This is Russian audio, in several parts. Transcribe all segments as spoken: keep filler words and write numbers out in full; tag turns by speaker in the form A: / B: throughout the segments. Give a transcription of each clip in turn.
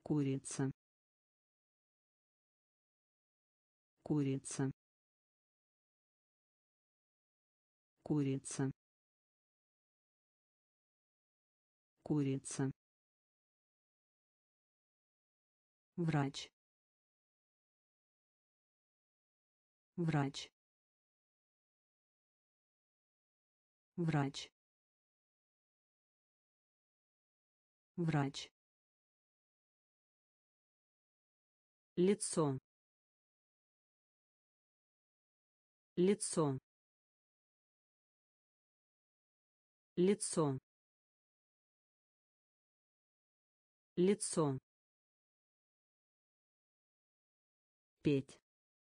A: курица, курица, курица, курица, врач, врач, врач, врач, лицо, лицо, лицо, лицо, петь,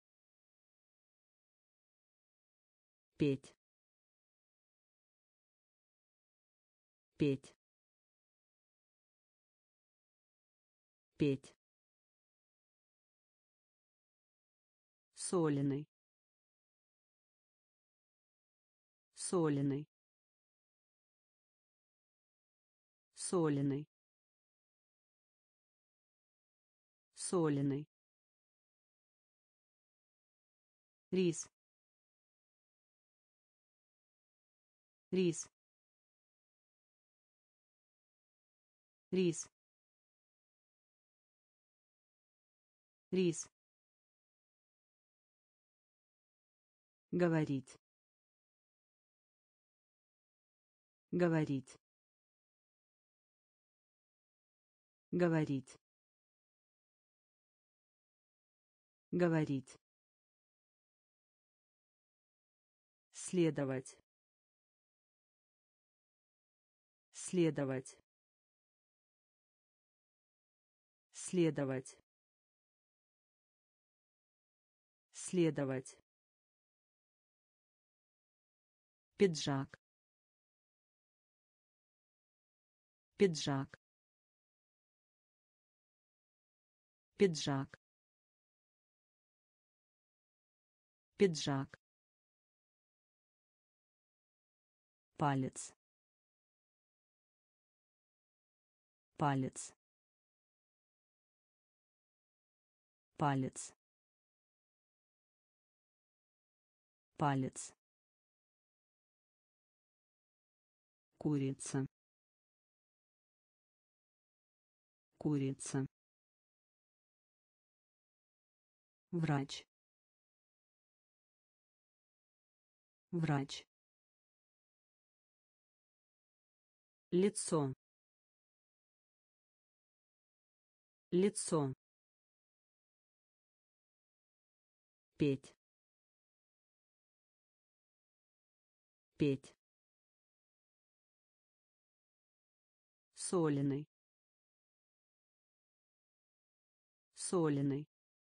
A: петь, петь, петь, соленый, соленый, соленый, соленый, рис, рис, рис, рис, говорить, говорить, говорить, говорить, следовать, следовать, следовать, следовать, пиджак, пиджак, пиджак, пиджак, палец, палец, палец, палец, курица, курица, врач, врач, лицо, лицо, петь, петь, соленый, соленый,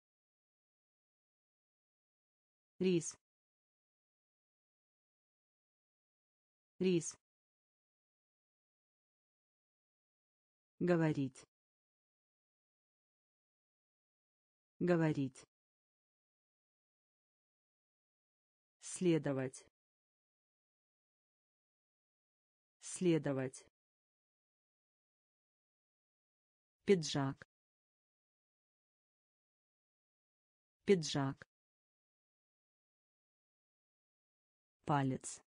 A: рис, рис, говорить, говорить, следовать, следовать, пиджак, пиджак, палец,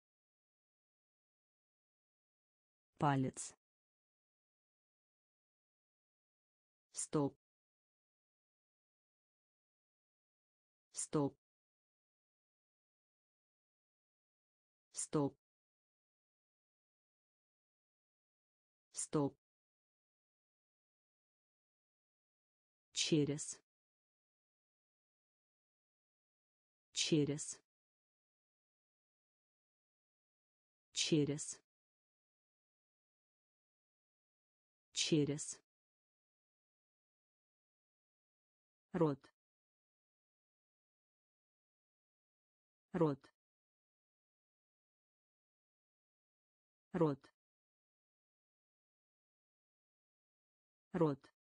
A: палец, стоп, стоп, стоп, стоп, через, через, через, через, рот, рот, рот, рот,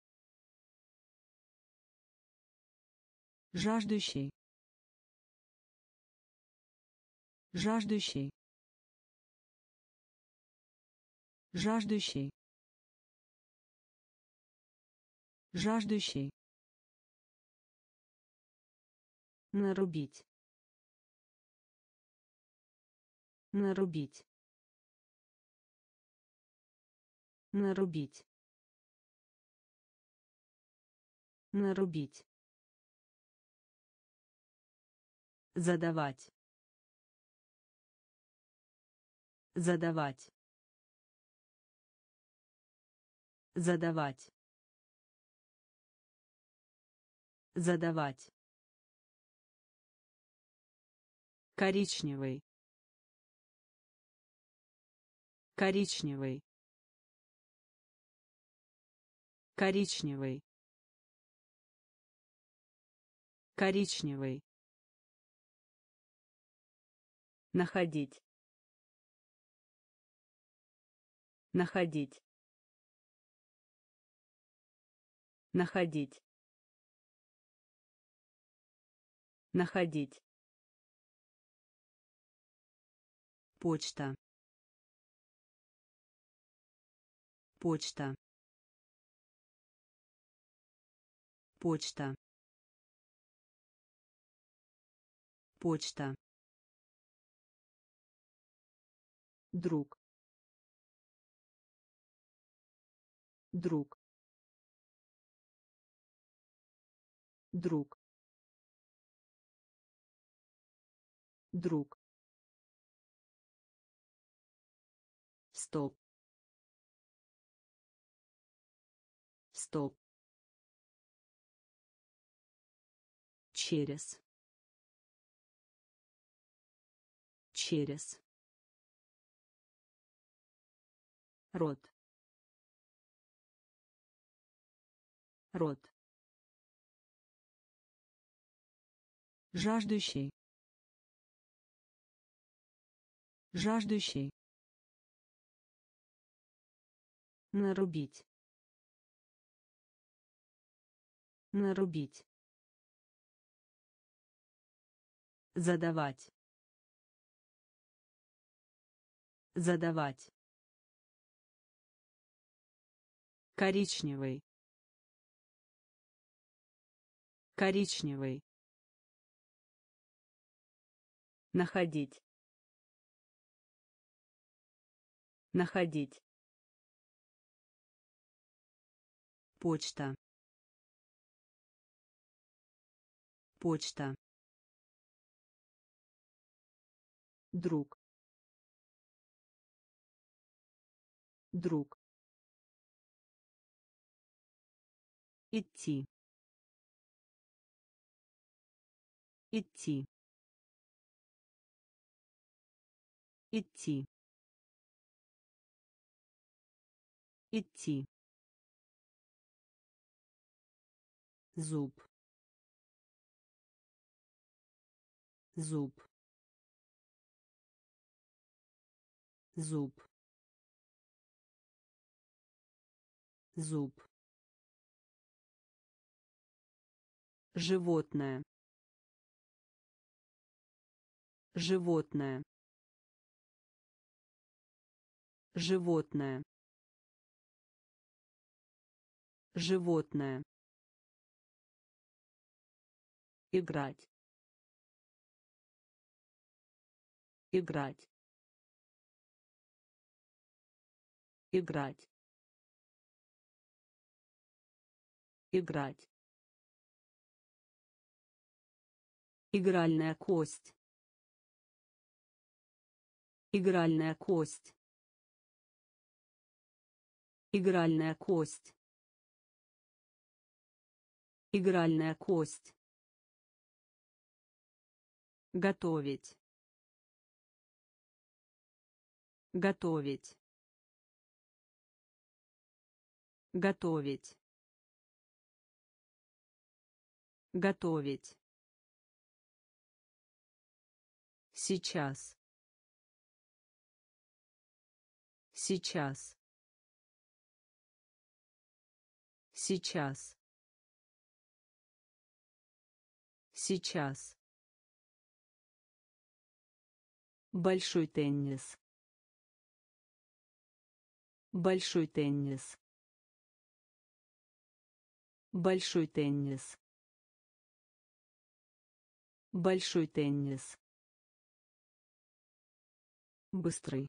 A: жаждущий, жаждущий, жаждущий, Жаждущий. Нарубить. Нарубить. Нарубить. Нарубить. Задавать. Задавать. Задавать. Задавать. Коричневый. Коричневый. Коричневый. Коричневый. Находить. Находить. Находить. Находить. Почта. Почта. Почта. Почта. Друг. Друг. Друг. Друг. Стоп. Стоп. Через. Через. Рот. Рот. Жаждущий. Жаждущий. Нарубить. Нарубить. Задавать. Задавать. Коричневый. Коричневый. Находить. Находить. Почта. Почта. Друг. Друг. Идти. Идти. Идти. Идти. Зуб. Зуб. Зуб. Зуб. Животное. Животное. Животное. Животное. Играть. Играть. Играть. Играть. Игральная кость. Игральная кость. Игральная кость. Игральная кость. Готовить. Готовить. Готовить. Готовить. Сейчас. Сейчас. Сейчас. Сейчас. Большой теннис. Большой теннис. Большой теннис. Большой теннис. Быстрый.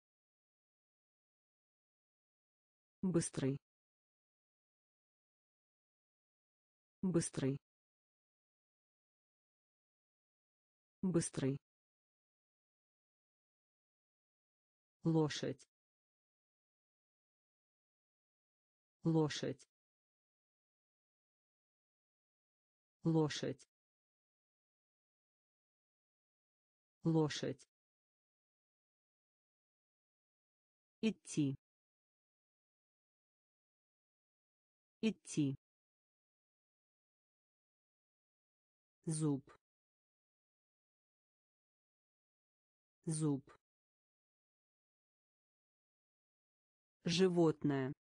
A: Быстрый. Быстрый. Быстрый. Лошадь. Лошадь. Лошадь. Лошадь. Идти. Идти. Зуб. Зуб. Животное.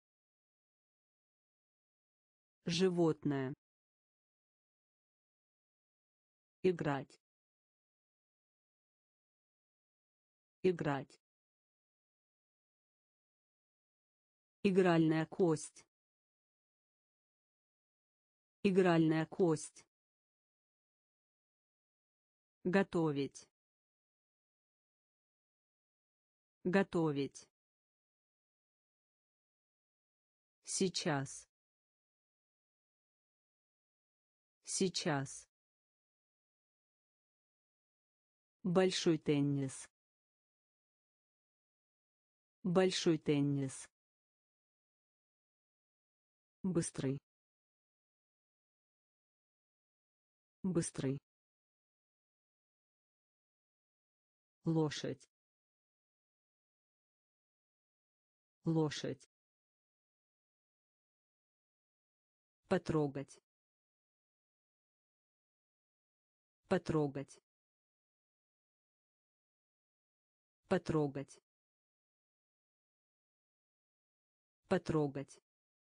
A: Животное. Играть. Играть. Игральная кость. Игральная кость. Готовить. Готовить. Сейчас. Сейчас. Большой теннис. Большой теннис. Быстрый. Быстрый. Лошадь. Лошадь. Потрогать. Потрогать. Потрогать. Потрогать.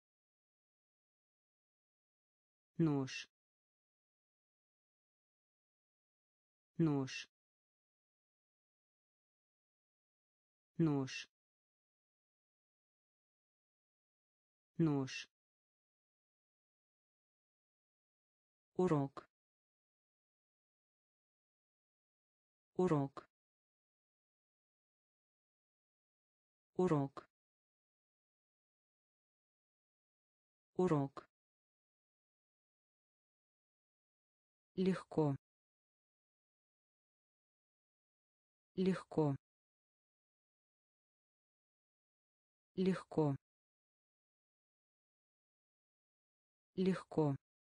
A: Нож. Нож. Нож. Нож. Урок. Урок. Урок. Урок. Легко. Легко. Легко. Легко.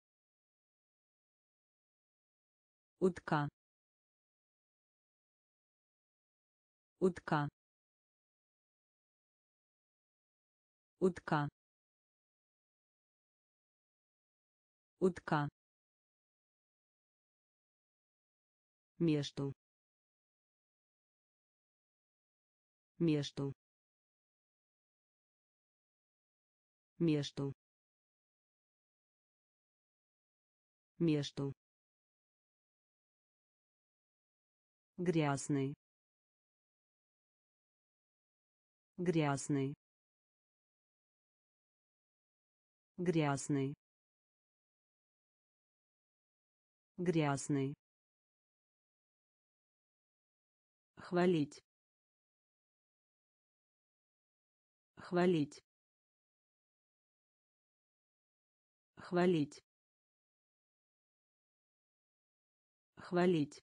A: Утка. Утка. Утка. Утка. Между. Между. Между. Между. Грязный. Грязный. Грязный. Грязный. Хвалить. Хвалить. Хвалить. Хвалить.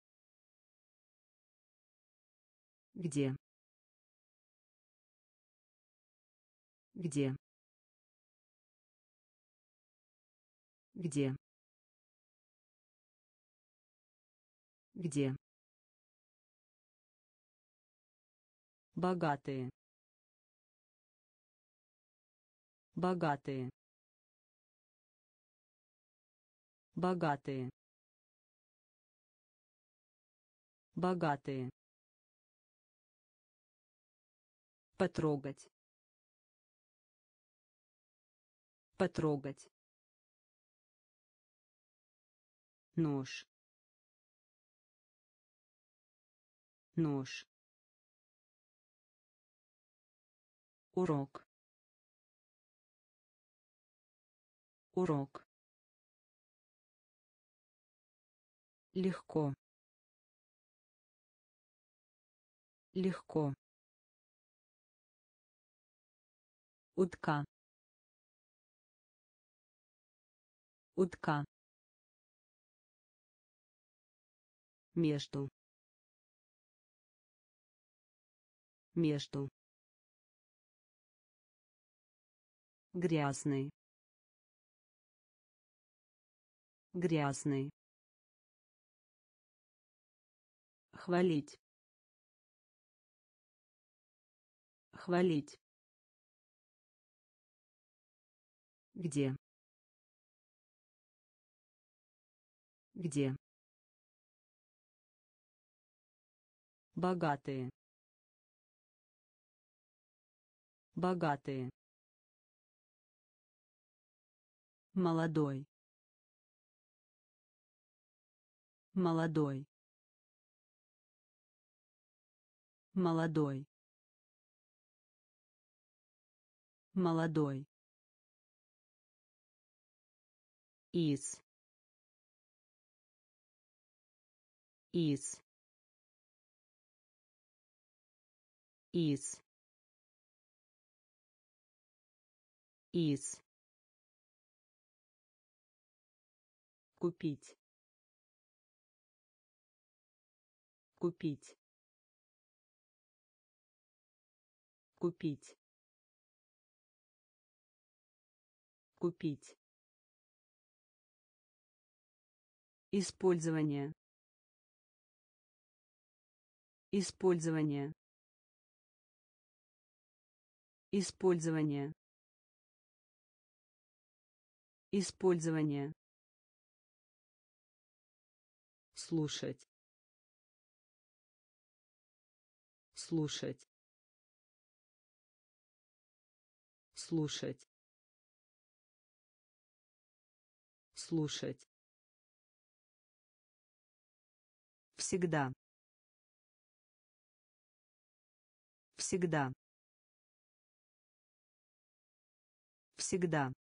A: Где? Где? Где? Где? Богатые. Богатые. Богатые. Богатые. Потрогать. Потрогать. Нож. Нож. Урок. урок, легко, легко, утка, утка, между, между, грязный, грязный, хвалить, хвалить, где, где, богатые, богатые, молодой, молодой, молодой, молодой, из, из, из, из, купить, купить, купить, купить, использование, использование, использование, использование, слушать, слушать, слушать, слушать, всегда, всегда, всегда,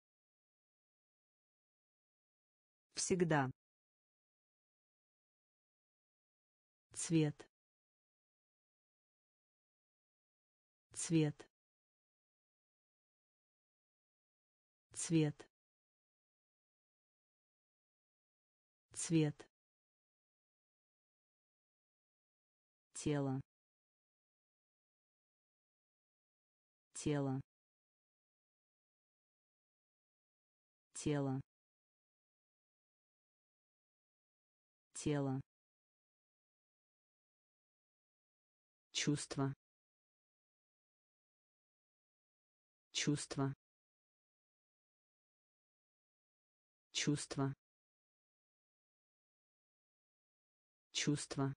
A: всегда, цвет, цвет, цвет, цвет, тело, тело, тело, тело, чувство, чувство, чувство, чувство,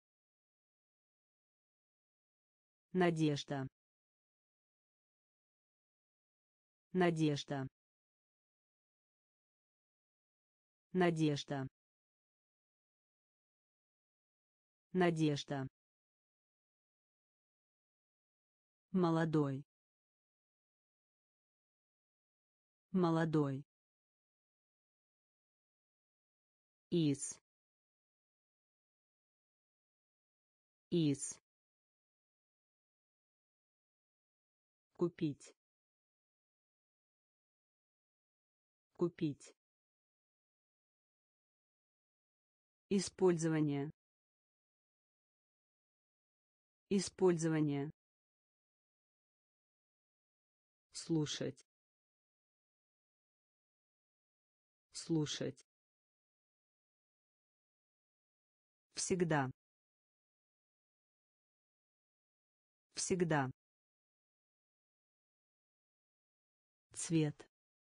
A: надежда, надежда, надежда, надежда, молодой, молодой, из, из, купить, купить, использование, использование, слушать, слушать, всегда, всегда, цвет,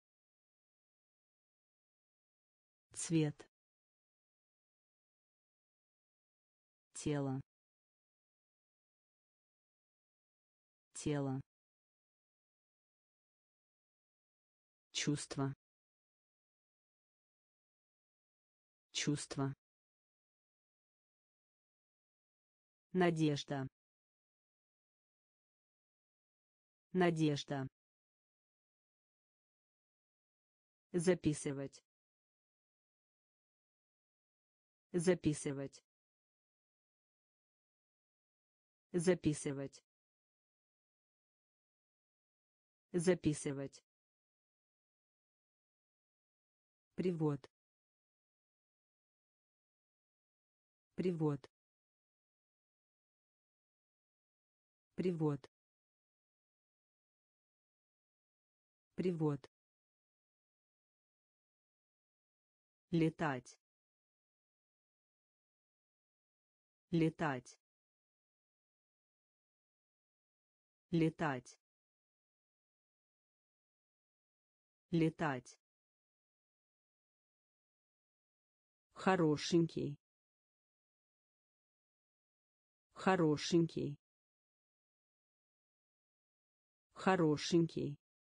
A: цвет, тело, тело, чувство, чувство, надежда, надежда, записывать, записывать, записывать, записывать, привод, привод, привод, привод, летать, летать, летать, летать, хорошенький, хорошенький, хорошенький,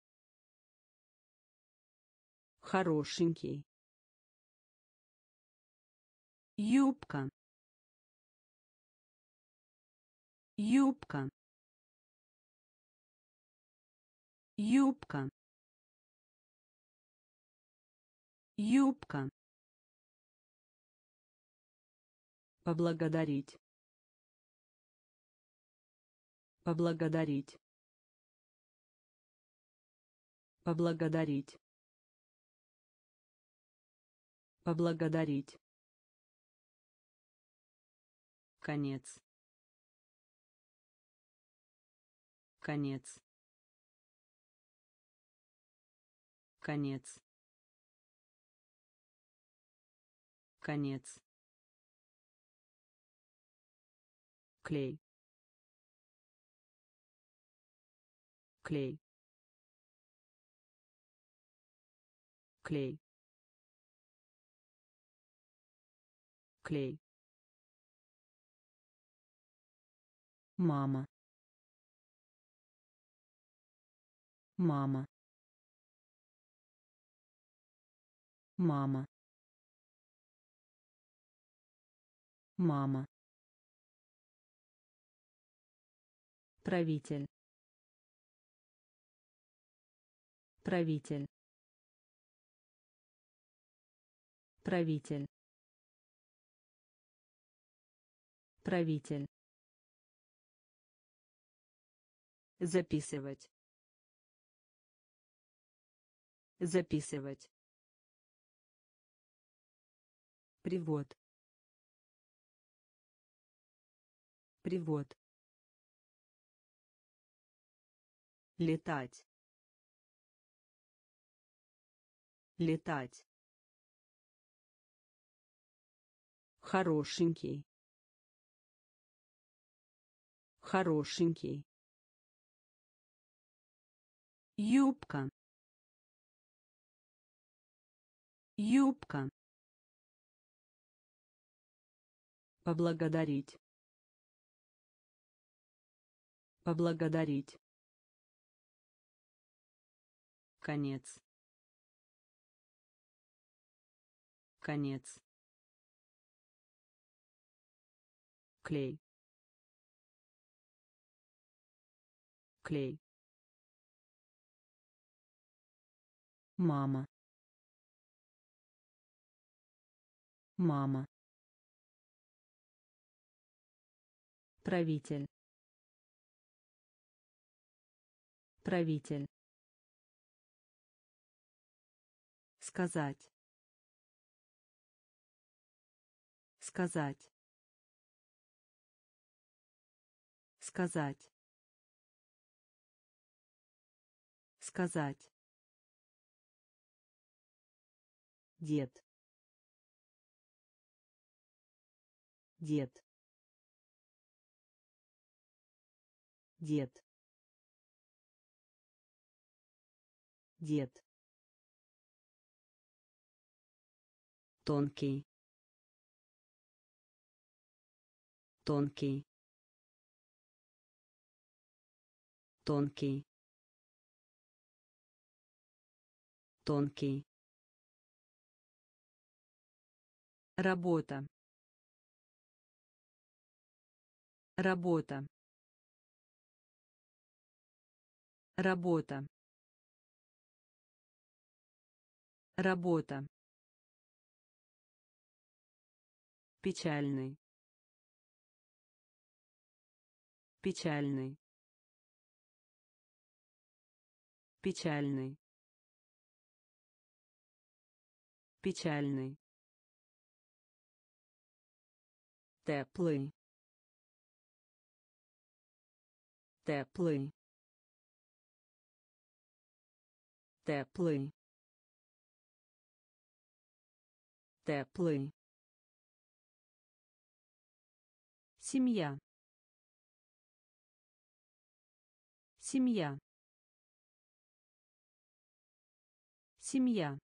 A: хорошенький, юбка, юбка, юбка, юбка, поблагодарить, поблагодарить, поблагодарить, поблагодарить, конец, конец, конец, конец, клей, клей, клей, клей, мама, мама, мама, мама, правитель, правитель, правитель, правитель, записывать, записывать, привод, привод, летать, летать, хорошенький, хорошенький, юбка, юбка, поблагодарить, поблагодарить, конец, конец, клей, клей, мама, мама, правитель, правитель, сказать, сказать, сказать, сказать, дед, дед, дед, дед, тонкий, тонкий, тонкий, тонкий, работа, работа, работа, Работа. Печальный. Печальный. Печальный. Печальный. Теплый. Теплый. Теплый. Теплый. Семья. Семья. Семья.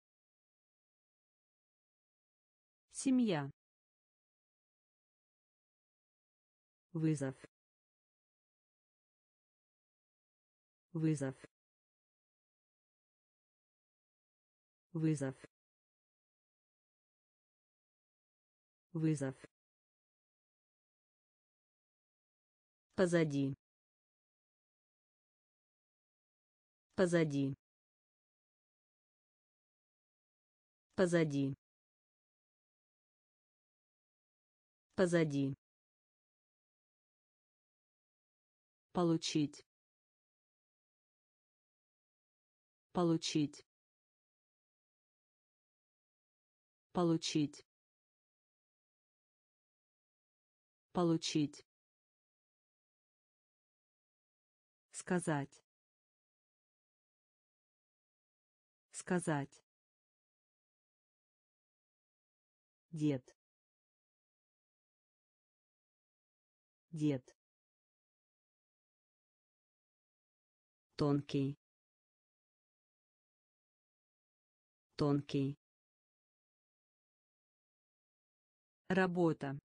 A: Семья. Вызов. Вызов. Вызов. Вызов. Позади. Позади. Позади. Позади. Получить. Получить. Получить. Получить. Сказать. Сказать. Дед. Дед. Тонкий. Тонкий. Работа.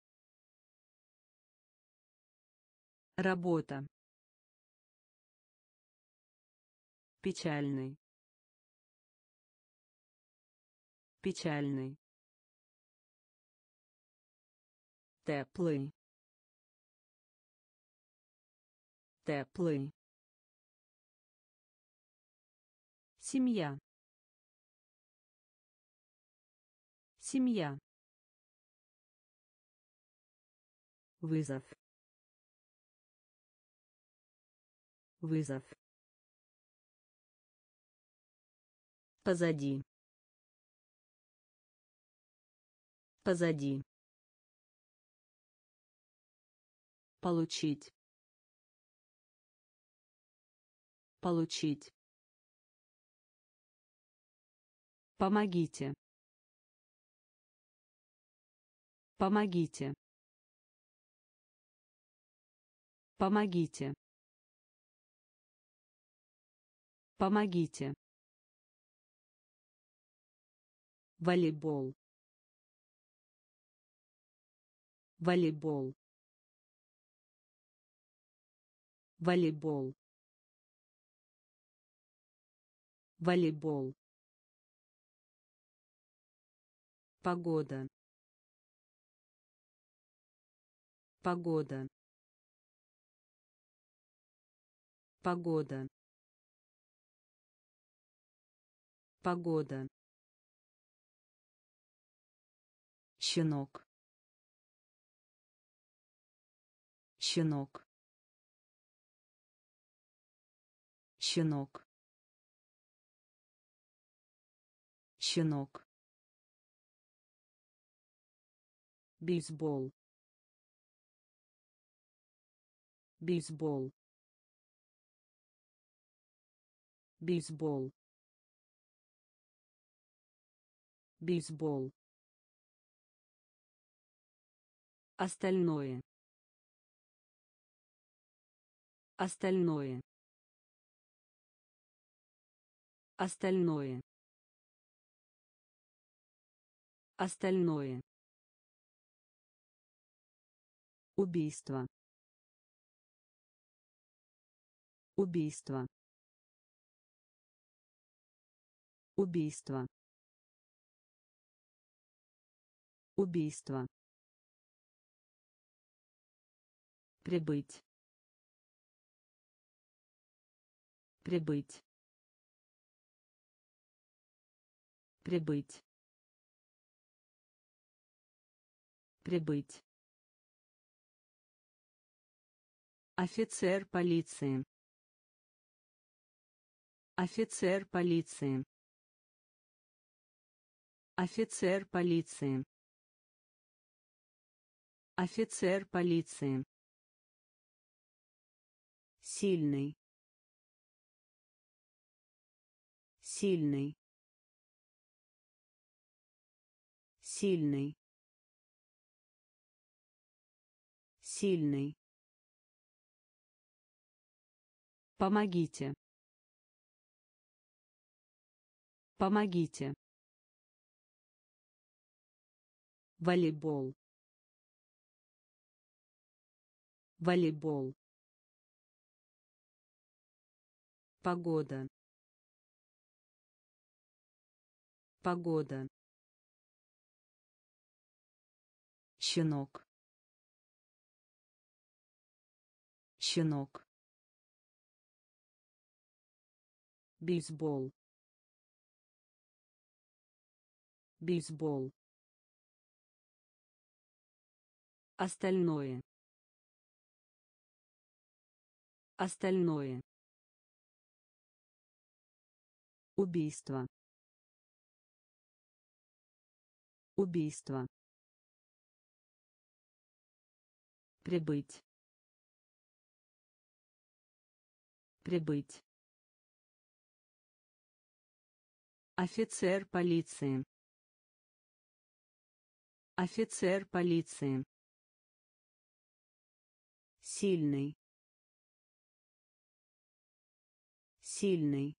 A: Работа. Печальный. Печальный. Теплый. Теплый. Семья. Семья. Вызов. Вызов. Позади. Позади. Получить. Получить. Помогите. Помогите. Помогите. Помогите. Волейбол. Волейбол. Волейбол. Волейбол. Погода. Погода. Погода. Погода. Щенок. Щенок. Щенок. Щенок. Бейсбол. Бейсбол. Бейсбол. Бейсбол. Остальное. Остальное. Остальное. Остальное. Убийство. Убийство. Убийство. Убийство. Прибыть. Прибыть. Прибыть. Прибыть. Офицер полиции. Офицер полиции. Офицер полиции. Офицер полиции. Сильный. Сильный. Сильный. Сильный. Помогите. Помогите. Волейбол. Волейбол. Погода. Погода. Щенок. Щенок. Бейсбол. Бейсбол. Остальное. Остальное. Убийство. Убийство. Прибыть. Прибыть. Офицер полиции. Офицер полиции. Сильный. Сильный.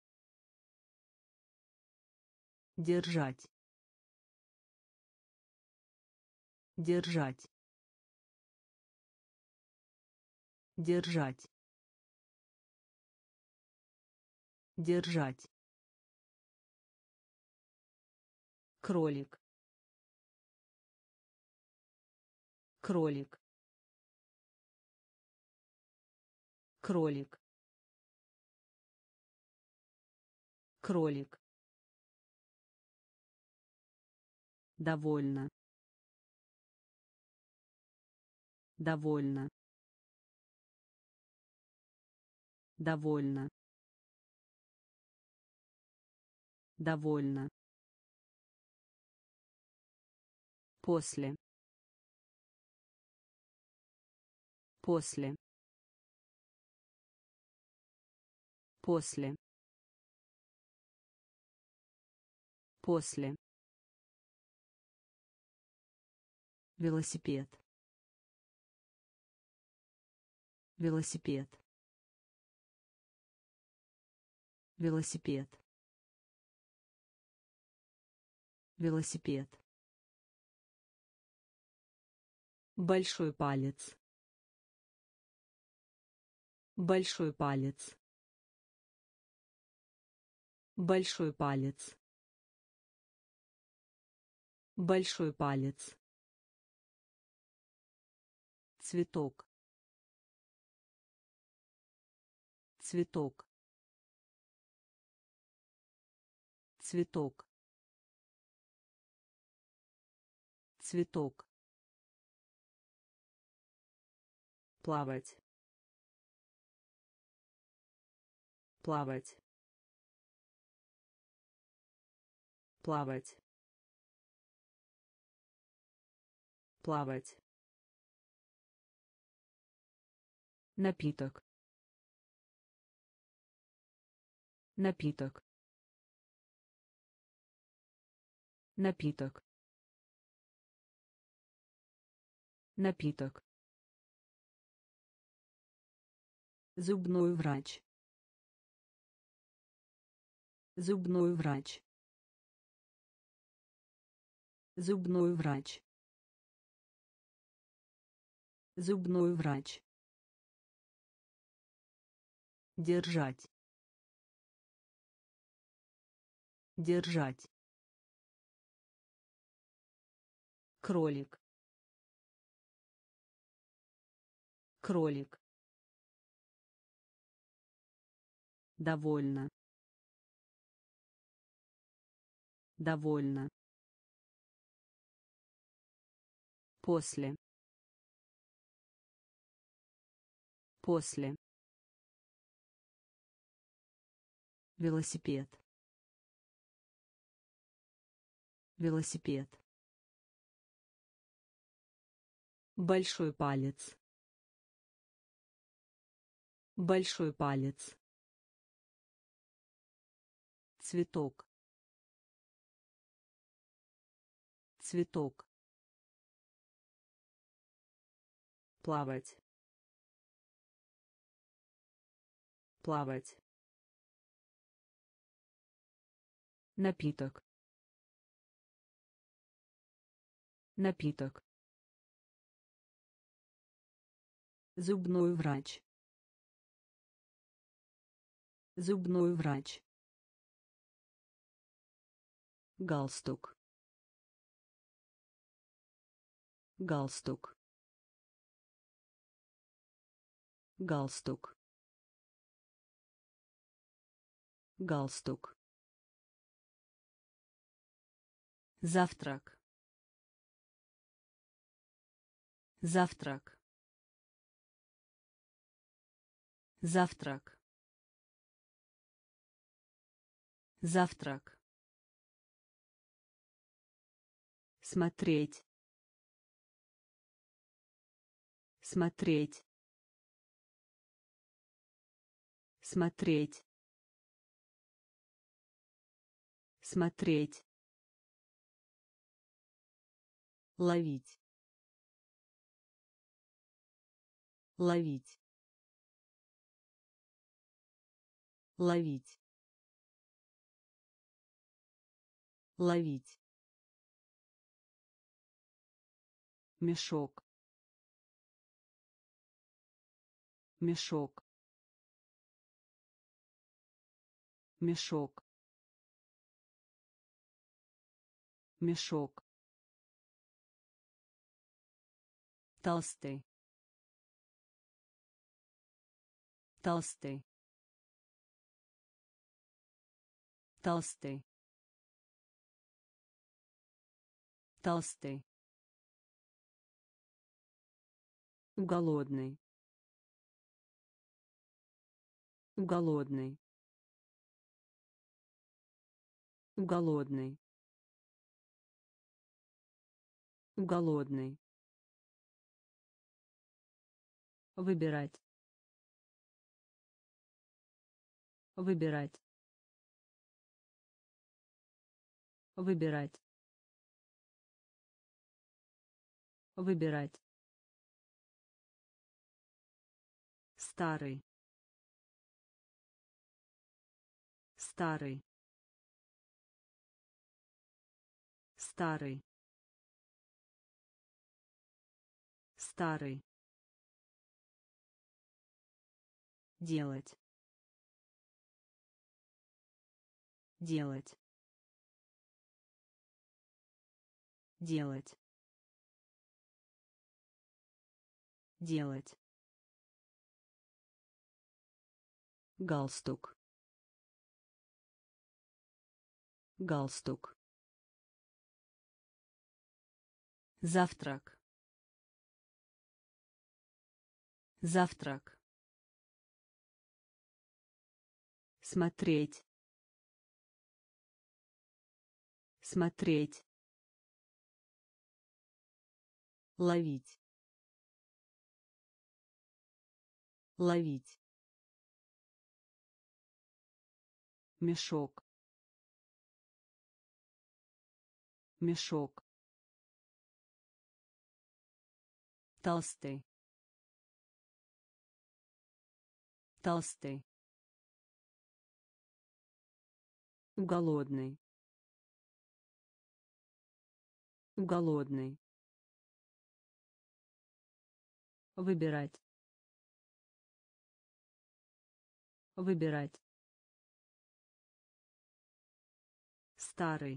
A: Держать. Держать. Держать. Держать. Кролик. Кролик. Кролик. Кролик. Довольно. Довольно. Довольно. Довольно. После. После. После. После. Велосипед. Велосипед. Велосипед. Велосипед. Большой палец. Большой палец. Большой палец. Большой палец. Цветок. Цветок. Цветок. Цветок. Плавать. Плавать. Плавать. Плавать. Напиток. Напиток. Напиток. Напиток. Зубной врач. Зубной врач. Зубной врач. Зубной врач. Держать. Держать. Кролик. Кролик. Довольно. Довольно. После. После. Велосипед. Велосипед. Большой палец. Большой палец. Цветок. Цветок. Плавать. Плавать. Напиток. Напиток. Зубной врач. Зубной врач. Галстук. Галстук. Галстук. Галстук. Завтрак. Завтрак. Завтрак. Завтрак. Смотреть. Смотреть. Смотреть. Смотреть. Ловить. Ловить. Ловить. Ловить. Мешок. Мешок. Мешок. Мешок. Толстый. Толстый. Толстый. Толстый. Голодный. Голодный. Голодный. Голодный. Выбирать. Выбирать. Выбирать. Выбирать. Старый. Старый. Старый. Старый. Делать. Делать. Делать. Делать. Галстук. Галстук. Завтрак. Завтрак. Смотреть. Смотреть. Ловить. Ловить. Мешок. Мешок. Толстый. Толстый. Голодный. Голодный. Выбирать. Выбирать. Старый.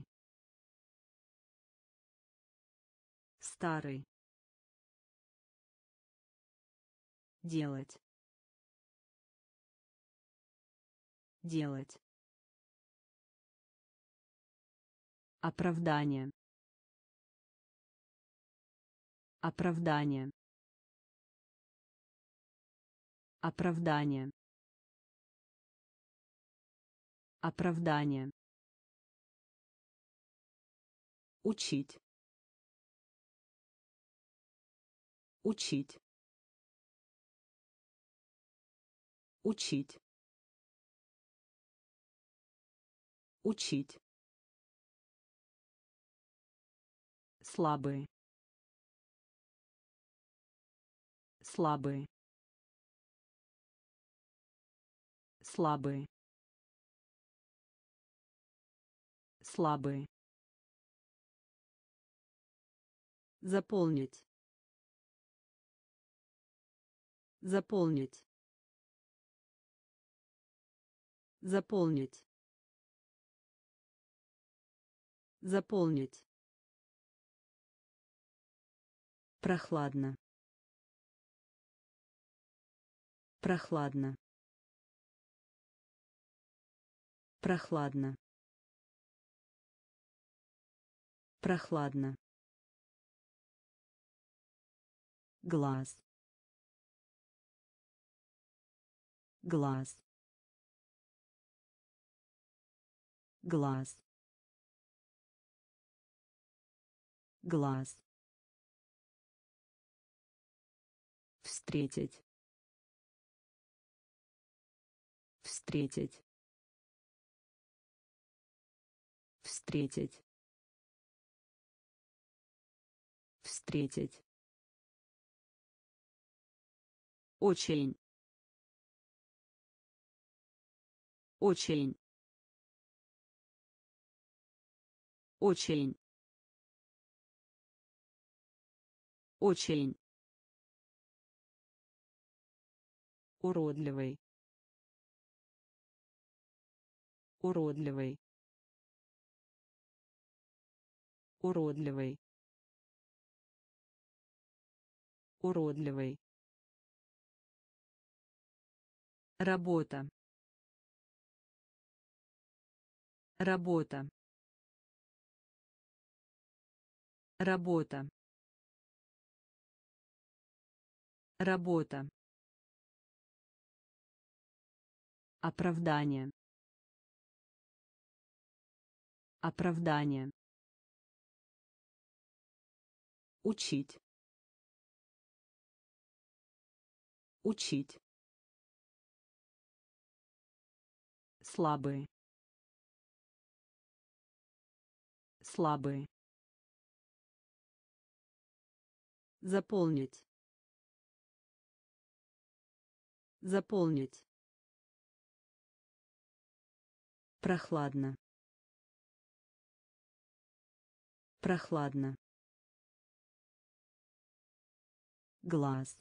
A: Старый. Делать. Делать. Оправдание. Оправдание. Оправдание. Оправдание. Учить. Учить. Учить. Учить. Слабый. Слабый. Слабый. Слабый. Заполнить. Заполнить. Заполнить. Заполнить. Прохладно. Прохладно. Прохладно. Прохладно. Глаз. Глаз. Глаз. Глаз. Встретить. Встретить. Встретить. Встретить. Очень. Очень. Очень. Очень. Уродливый. Уродливый. Уродливый. Уродливый. Работа. Работа. Работа. Работа. Оправдание. Оправдание. Учить. Учить. Слабый. Слабый. Заполнить. Заполнить. Прохладно. Прохладно. Глаз.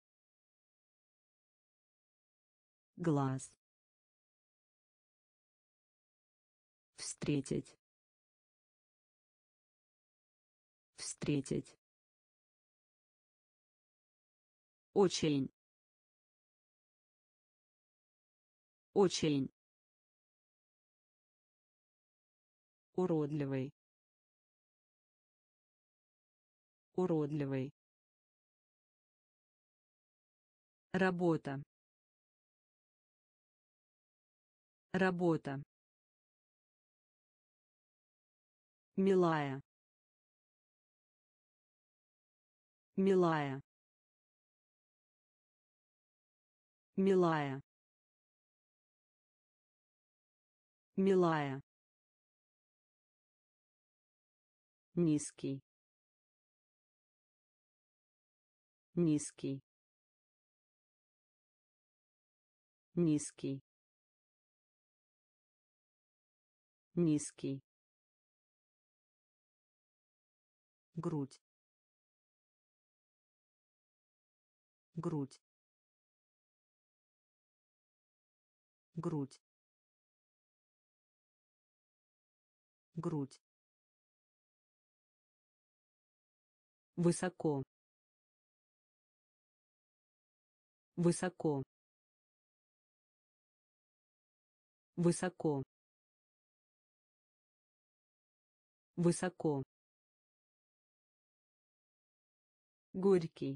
A: Глаз. Встретить. Встретить. Очень. Очень. Уродливый. Уродливый. Работа. Работа. Милая. Милая. Милая. Милая. Низкий. Низкий. Низкий. Низкий. Грудь. Грудь. Грудь. Грудь. Высоко. Высоко. Высоко. Высоко. Горький.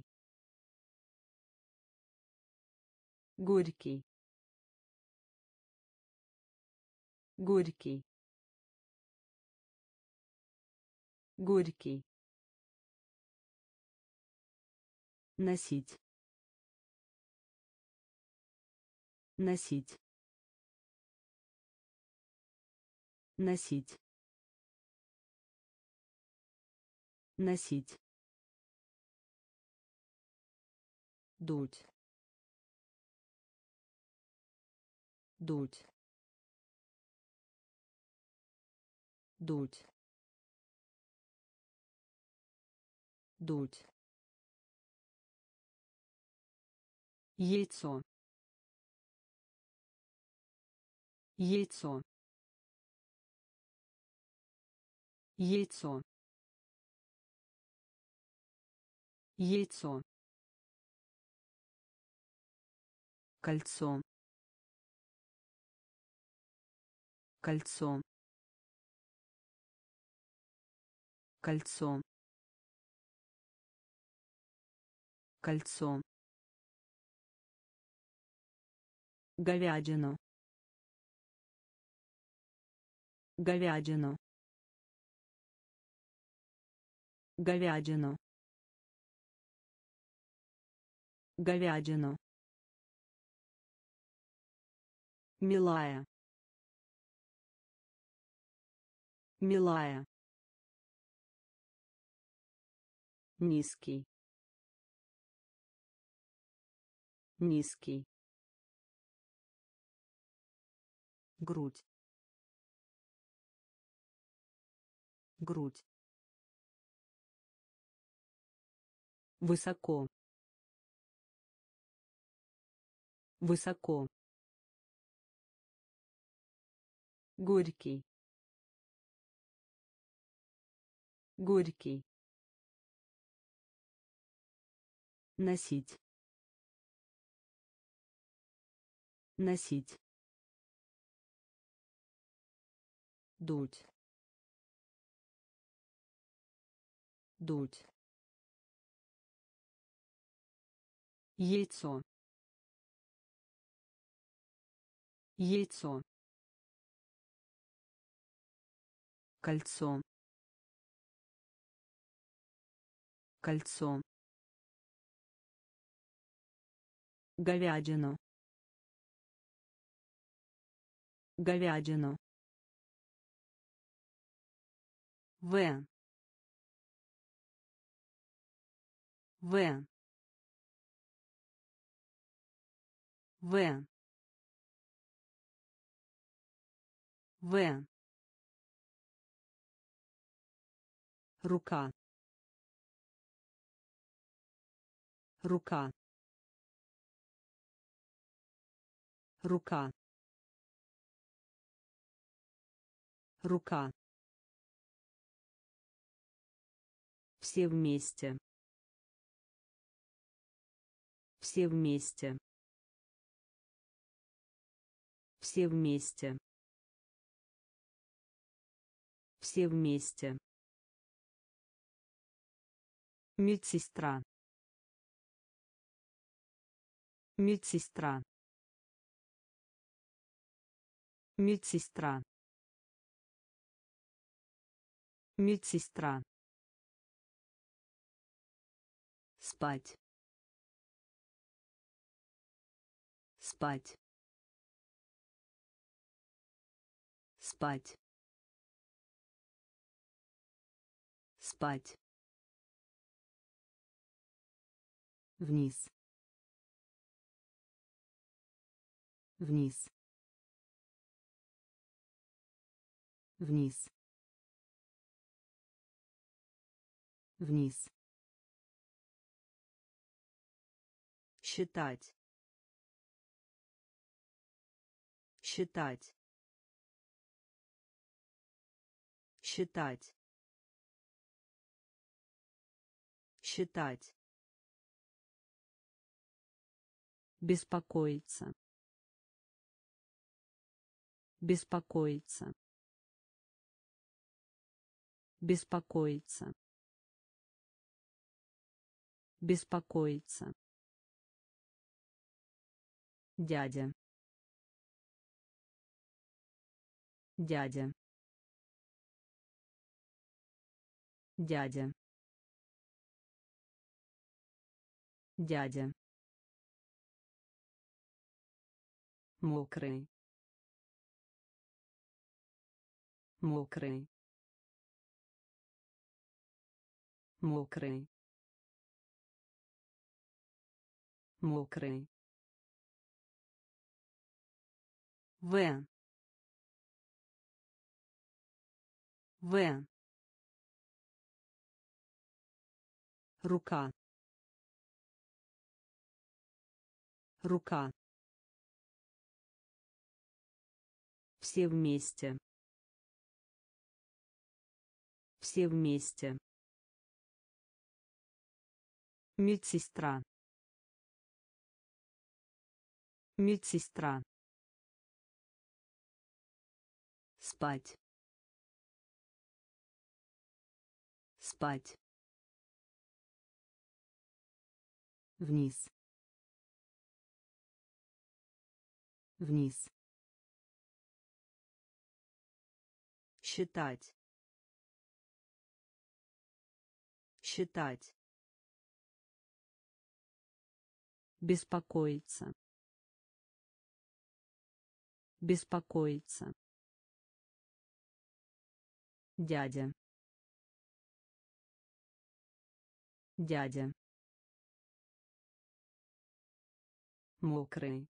A: Горький. Горький. Горький. Носить. Носить. Носить. Носить. Дуть. Дуть. Дуть. Дуть. Яйцо. Яйцо. Яйцо. Яйцо. Кольцо. Кольцо. Кольцо. Кольцо. Говядину. Говядину. Говядину. Говядину. Милая. Милая. Низкий. Низкий. Грудь. Грудь. Высоко. Высоко. Горький. Горький. Носить. Носить. Дуть. Дуть. Яйцо. Яйцо. Кольцо. Кольцо. Говядину. Говядину. В. В. В. В. Рука. Рука. Рука. Рука. Все вместе. Все вместе. Все вместе. Все вместе. Медсестра. Медсестра. Медсестра. Медсестра. Спать. Спать. Спать. Спать. Вниз. Вниз. Вниз. Вниз. Считать. Считать. Считать. Считать. Беспокоиться. Беспокоиться. Беспокоиться. Беспокоиться. Дядя. Дядя. Дядя. Дядя. Мокрый. Мокрый. Мокрый. Мокрый. В. В. Рука. Рука. Все вместе. Все вместе. Медсестра. Медсестра. Спать. Спать. Вниз. Вниз. Считать. Считать. Беспокоиться. Беспокоиться. Дядя. Дядя. Мокрый.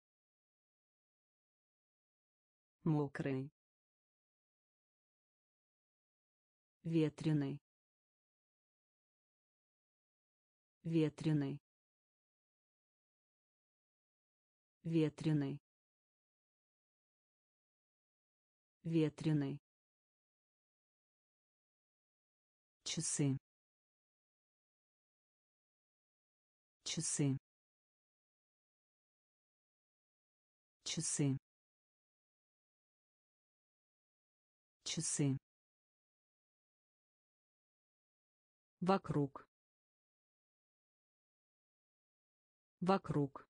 A: Мокрый. Ветреный. Ветреный. Ветреный. Ветреный. Часы. Часы. Часы. Часы. Вокруг. Вокруг.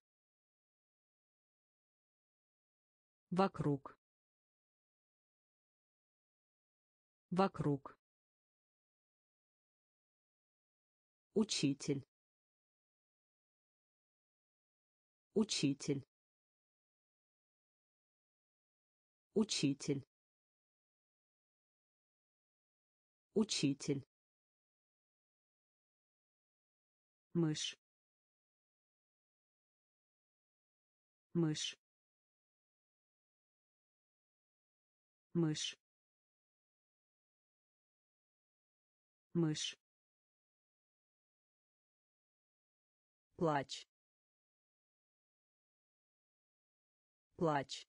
A: Вокруг. Вокруг. Учитель. Учитель. Учитель. Учитель. Мышь. Мышь. Мышь. Мышь. Плач. Плач.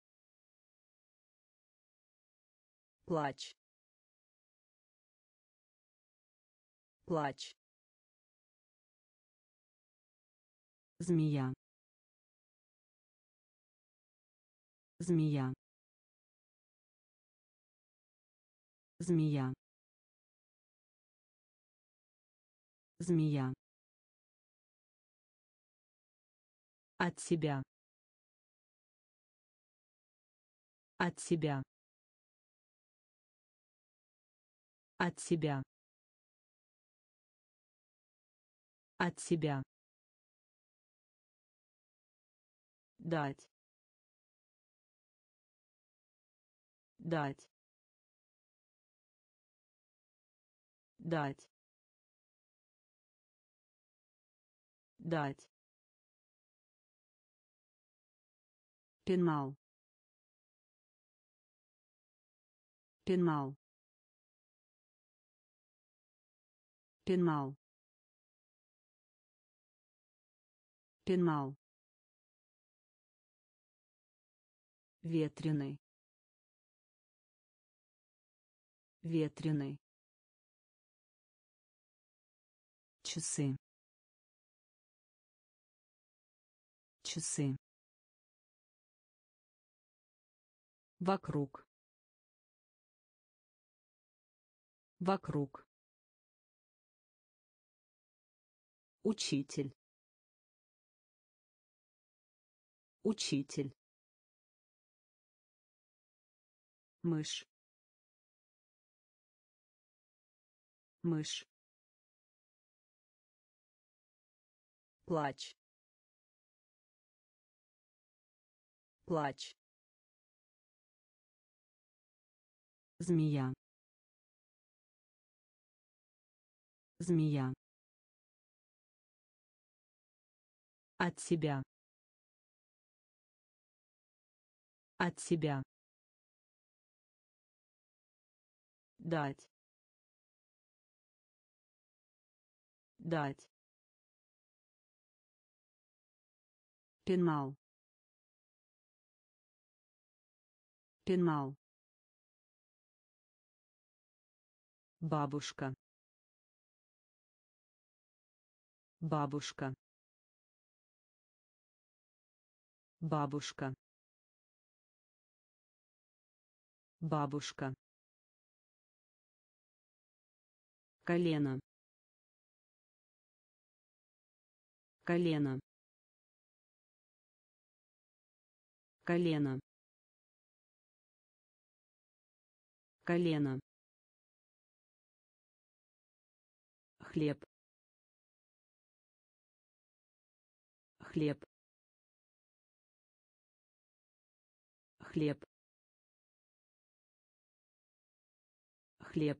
A: Плач. Плач. Змея. Змея. Змея. Змея. От себя. От себя. От себя. От себя. Дать. Дать. Дать. Дать. Пенал. Пенал. Пенал. Пенал. Ветреный. Ветреный. Часы. Часы. Вокруг. Вокруг. Учитель. Учитель. Мышь. Мышь. Плач. Плач. Змея. Змея. От себя. От себя. Дать. Дать. Пенал. Пенал. Бабушка. Бабушка. Бабушка. Бабушка. Колено. Колено. Колено. Колено. Хлеб. Хлеб. Хлеб. Хлеб.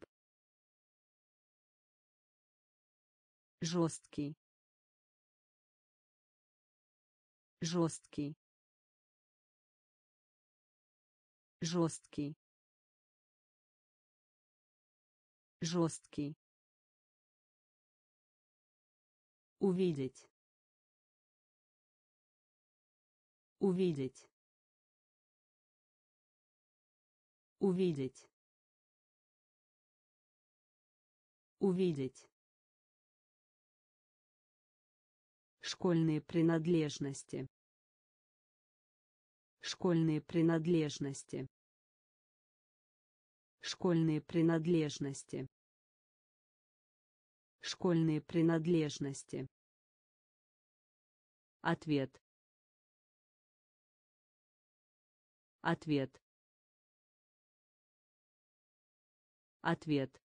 A: Жесткий. Жесткий. Жесткий. Жесткий. Увидеть. Увидеть. Увидеть. Увидеть. Школьные принадлежности. Школьные принадлежности. Школьные принадлежности. Школьные принадлежности. Ответ. Ответ. Ответ.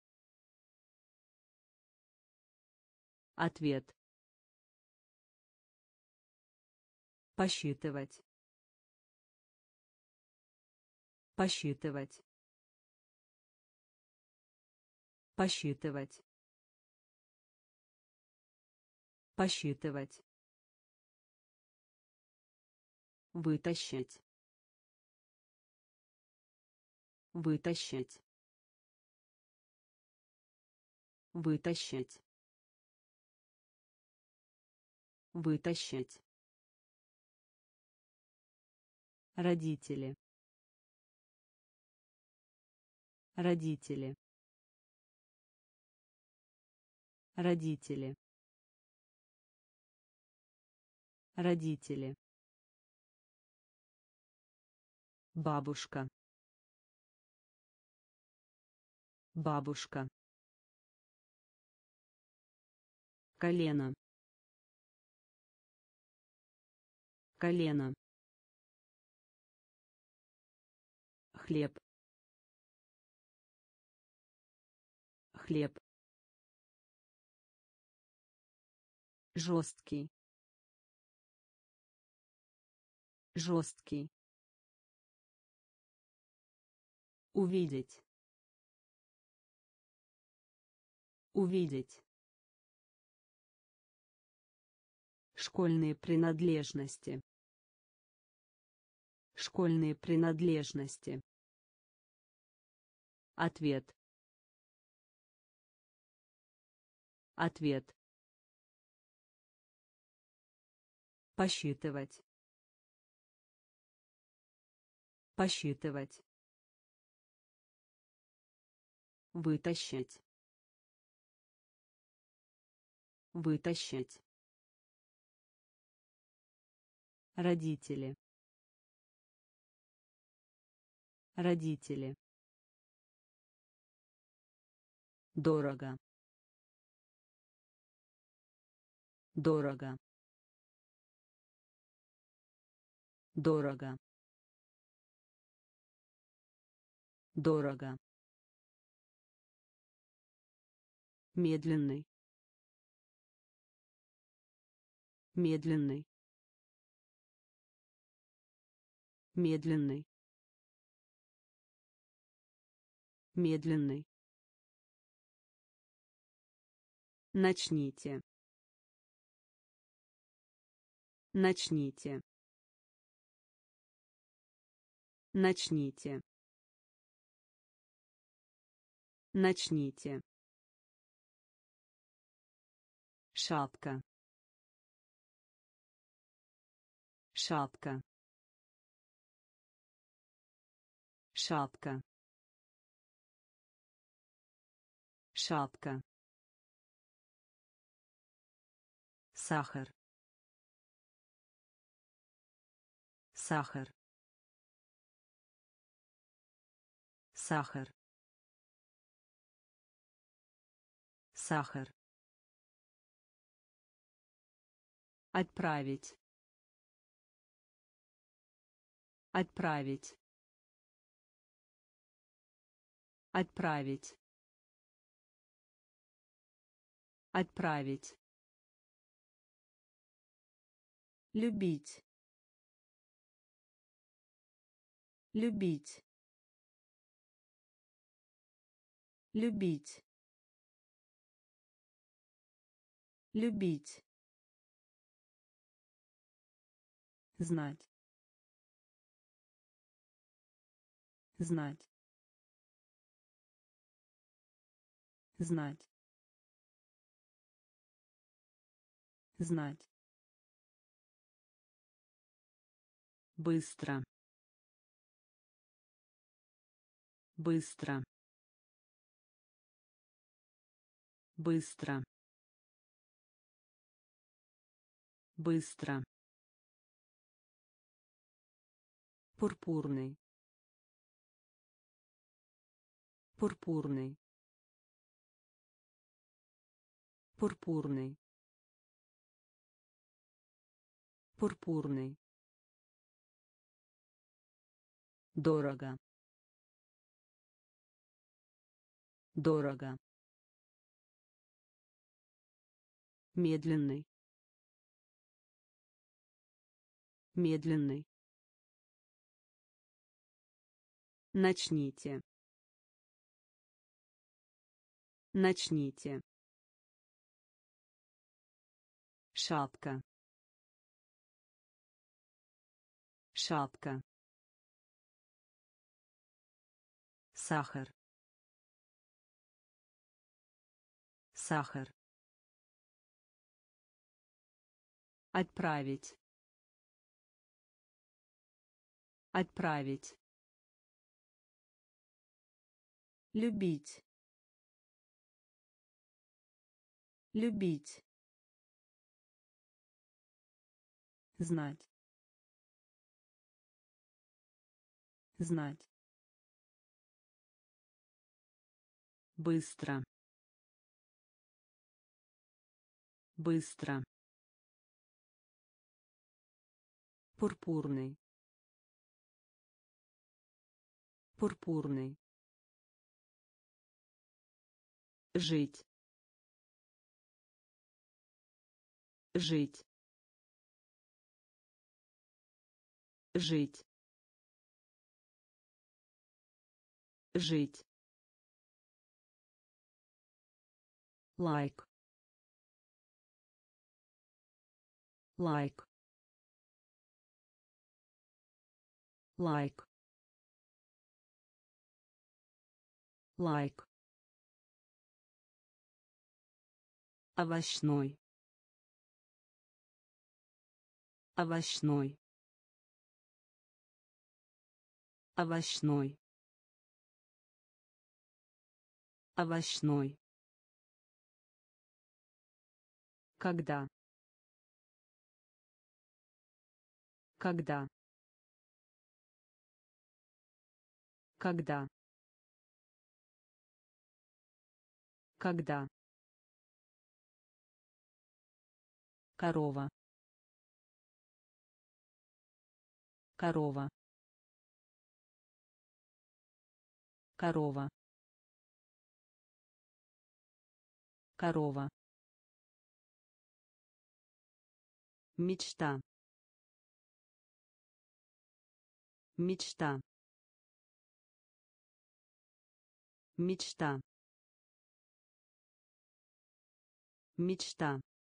A: Ответ. Посчитывать. Посчитывать. Посчитывать. Посчитывать. Вытащить. Вытащить. Вытащить. Вытащить. Родители. Родители. Родители. Родители. Бабушка. Бабушка. Колено. Колено. Хлеб. Хлеб. Жесткий. Жесткий. Увидеть. Увидеть. Школьные принадлежности. Школьные принадлежности. Ответ. Ответ. Посчитывать. Посчитывать. Вытащить. Вытащить. Родители. Родители. Дорого. Дорого. Дорого. Дорого. Медленный. Медленный. Медленный. Медленный. Начните. Начните. Начните. Начните. Шапка. Шапка. Шапка. Шапка. Сахар. Сахар. Сахар. Сахар. Отправить. Отправить. Отправить. Отправить. Любить. Любить. Любить. Любить. Знать. Знать. Знать. Знать. Быстро. Быстро. Быстро. Быстро. Пурпурный. Пурпурный. Пурпурный. Пурпурный. Дорого. Дорого. Медленный. Медленный. Начните. Начните. Шапка. Шапка. Сахар. Сахар. Отправить. Отправить. Любить. Любить. Знать. Знать. Быстро. Быстро. Пурпурный. Пурпурный. Жить. Жить. Жить. Жить. Лайк. Лайк. Лайк. Лайк. Овощной. Овощной. Овощной. Овощной. Когда. Когда. Когда. Когда. Корова. Корова. Корова. Корова. Мечта. Мечта. Мечта. Мечта.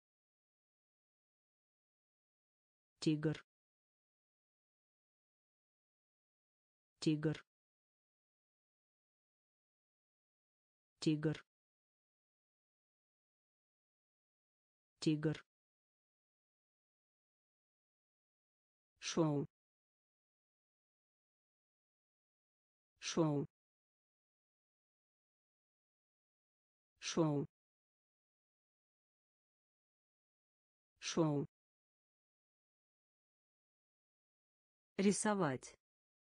A: Тигр. Тигр. Тигр. Тигр. Шоу. Шоу. Шоу. Шоу. Рисовать.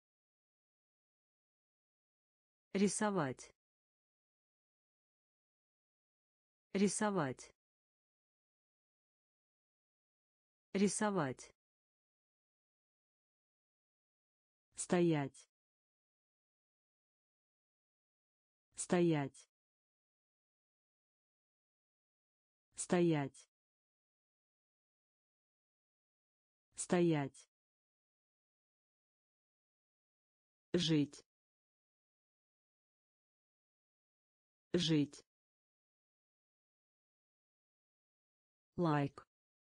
A: Рисовать. Рисовать. Рисовать. Стоять. Стоять. Стоять. Стоять. Жить. Жить. Лайк.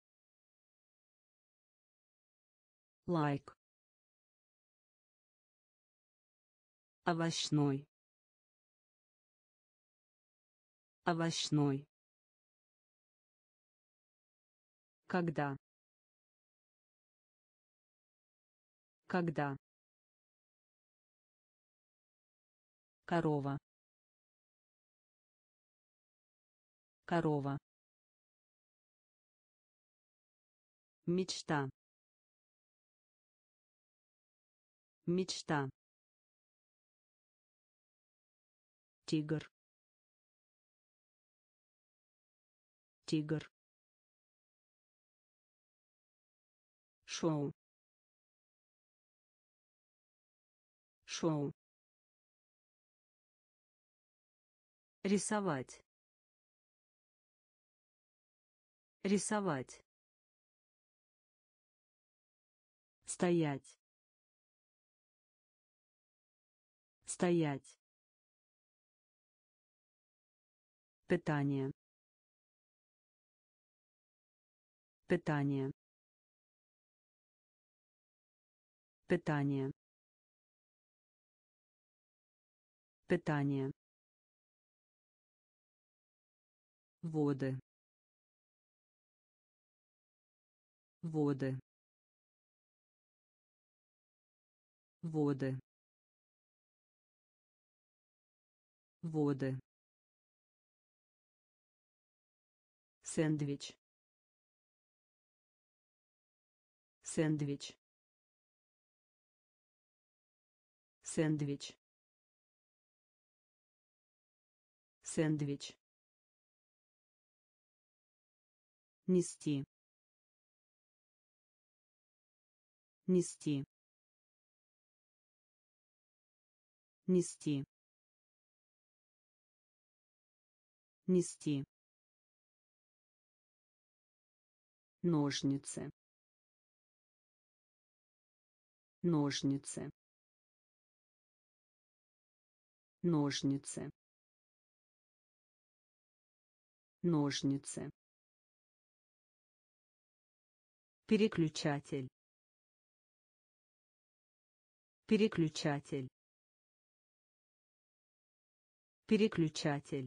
A: Лайк. Овощной. Овощной. Когда. Когда. Корова. Корова. Мечта. Мечта. Тигр. Тигр. Шоу. Шоу. Рисовать. Рисовать. Стоять. Стоять. Питание. Питание. Питание. Питание. Воды. Воды. Воды. Воды. Сэндвич. Сэндвич. Сэндвич. Сэндвич. Нести. Нести. Нести. Нести. Ножницы. Ножницы. Ножницы. Ножницы. Переключатель. Переключатель. Переключатель.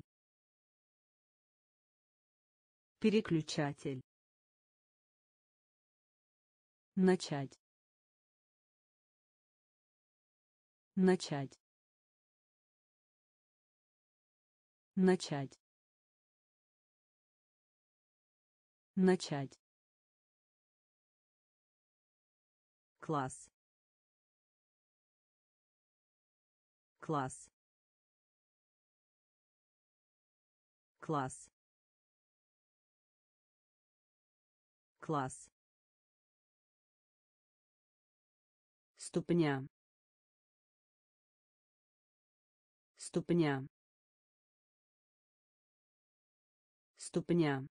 A: Переключатель. Начать. Начать. Начать. Начать. Класс. Класс. класс, класс, ступня, ступня, ступня,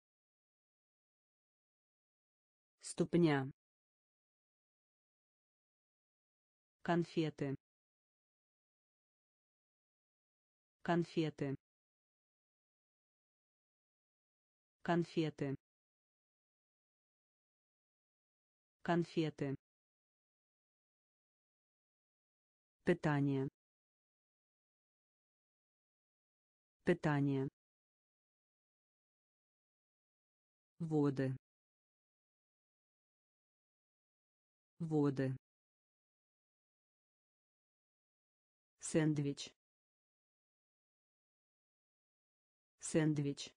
A: ступня, конфеты, конфеты, конфеты, конфеты, питание, питание, воды, воды, сэндвич, сэндвич,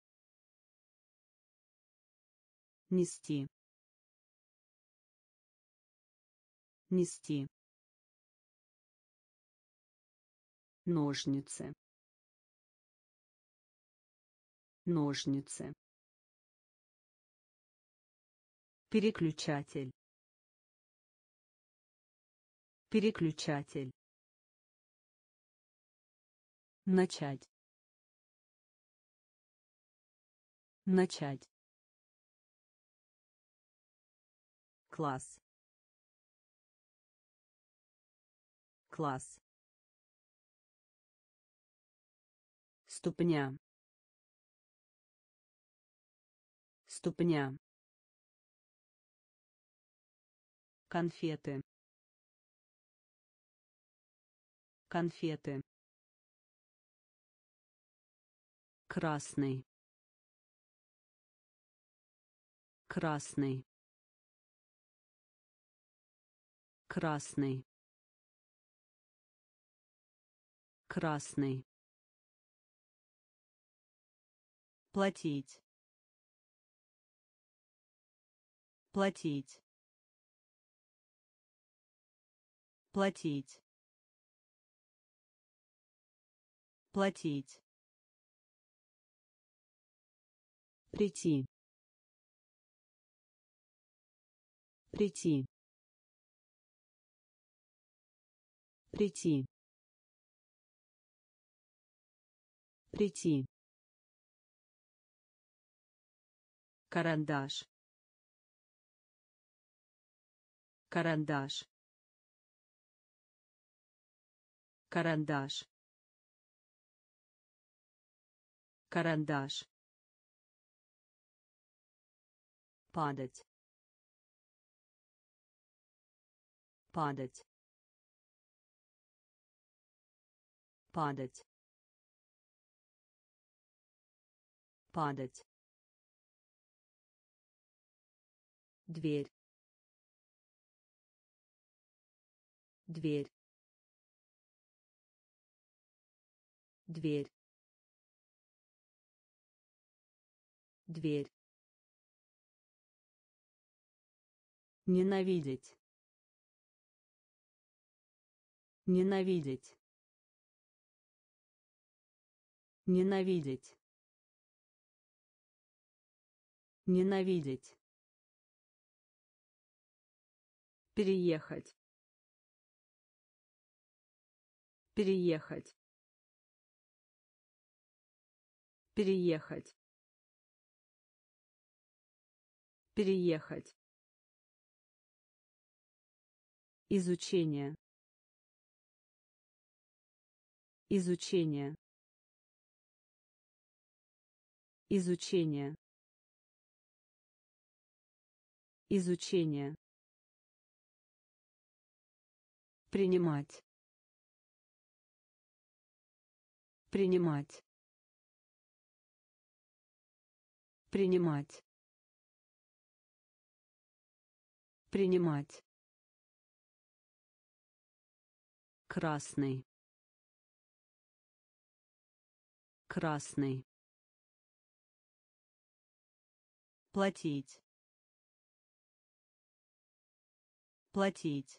A: нести, нести, ножницы, ножницы, переключатель, переключатель, начать, начать, класс, класс, ступня, ступня, конфеты, конфеты, красный, красный, красный, красный, платить, платить, платить, платить, прийти, прийти, прийти, прийти, карандаш, карандаш, карандаш, карандаш, падать, падать, падать, падать, дверь, дверь, дверь, дверь, ненавидеть, ненавидеть, ненавидеть, ненавидеть, переехать, переехать, переехать, переехать, изучение, изучение, изучение, изучение, принимать, принимать, принимать, принимать, красный, красный, платить, платить,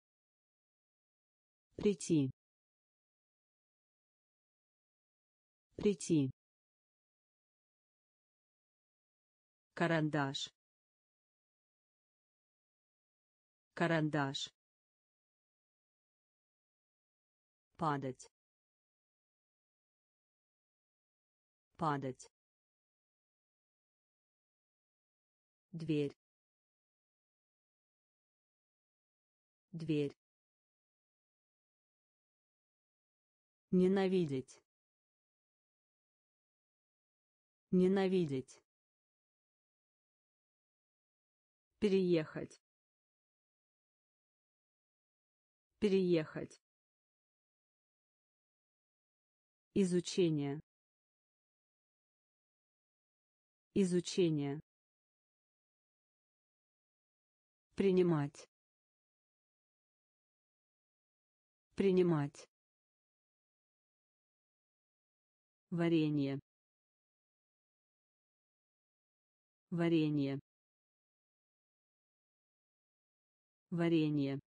A: прийти, Прийти. Карандаш. Карандаш. Падать. Падать. Дверь. Дверь. Ненавидеть. Ненавидеть. Переехать. Переехать. Изучение. Изучение. Принимать. Принимать. Варенье. Варенье. Варенье.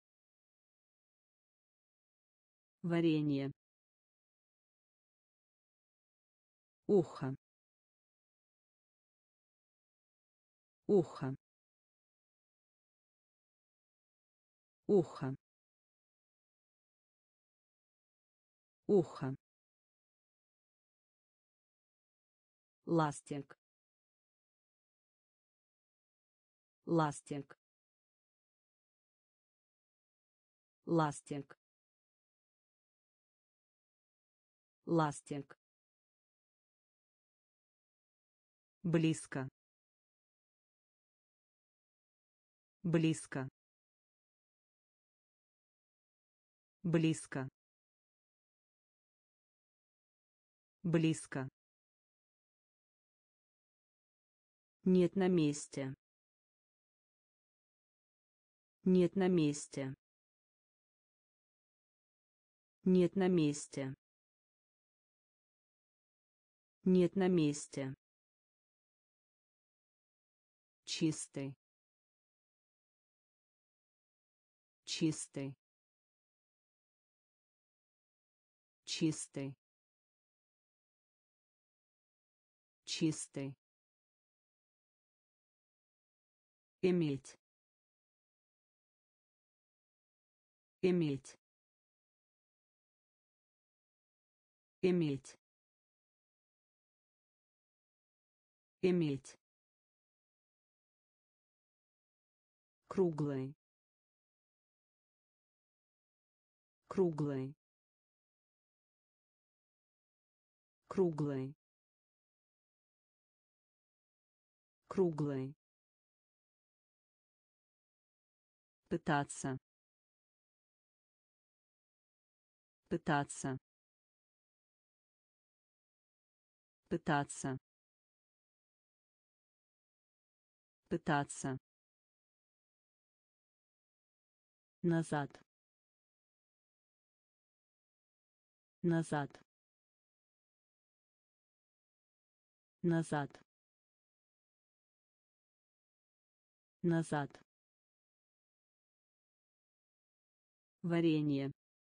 A: Варенье. Ухо. Ухо. Ухо. Ухо. Ластик. Ластик. Ластик. Ластик. Близко. Близко. Близко. Близко. Нет на месте. Нет на месте. Нет на месте. Нет на месте. Чистый. Чистый. Чистый. Чистый. Иметь. Иметь. Иметь. Иметь. Круглый. Круглый. Круглый. Круглый. Пытаться. Пытаться. Пытаться. Пытаться. Назад. Назад. Назад. Назад. Варенье.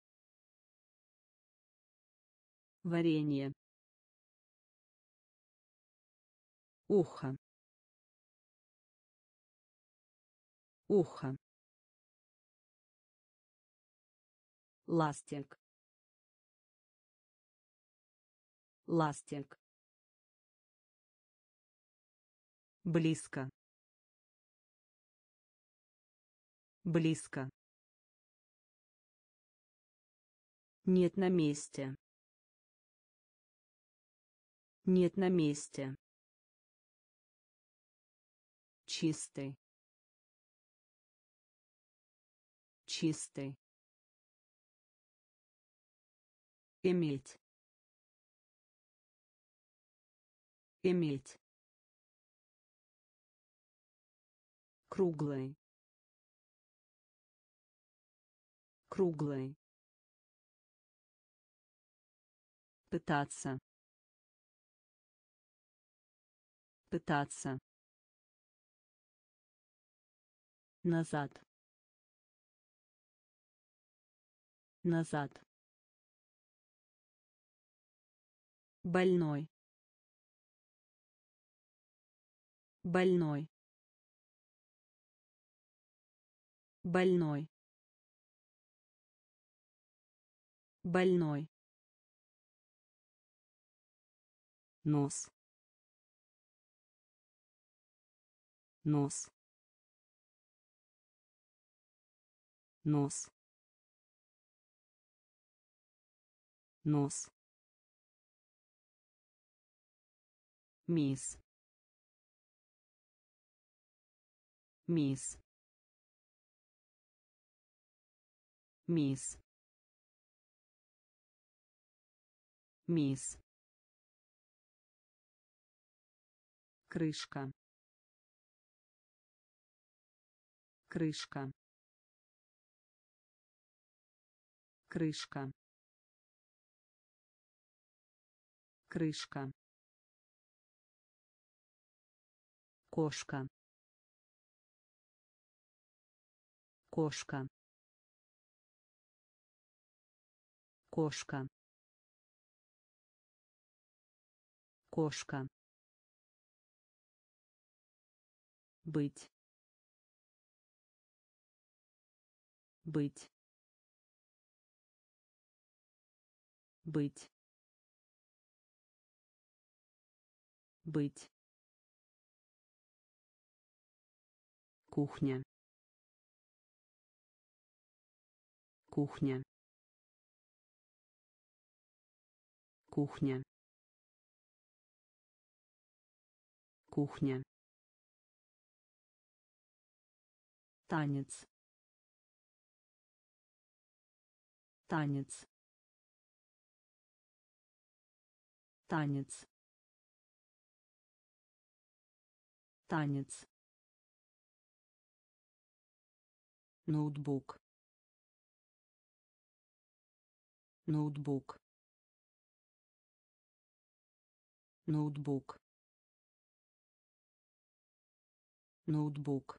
A: Варенье. Ухо. Ухо. Ластик. Ластик. Близко. Близко. Нет на месте. Нет на месте. Чистый. Чистый. Иметь. Иметь. Круглый. Круглый. Пытаться. Пытаться. Назад. Назад. больной, больной, больной, больной, нос, нос, нос, нос, мисс, мисс, мисс, мисс, крышка, крышка, крышка, крышка, кошка, кошка, кошка, кошка, быть, быть, быть, быть, кухня, кухня, кухня, кухня, танец, танец, танец, танец, ноутбук, ноутбук, ноутбук, ноутбук,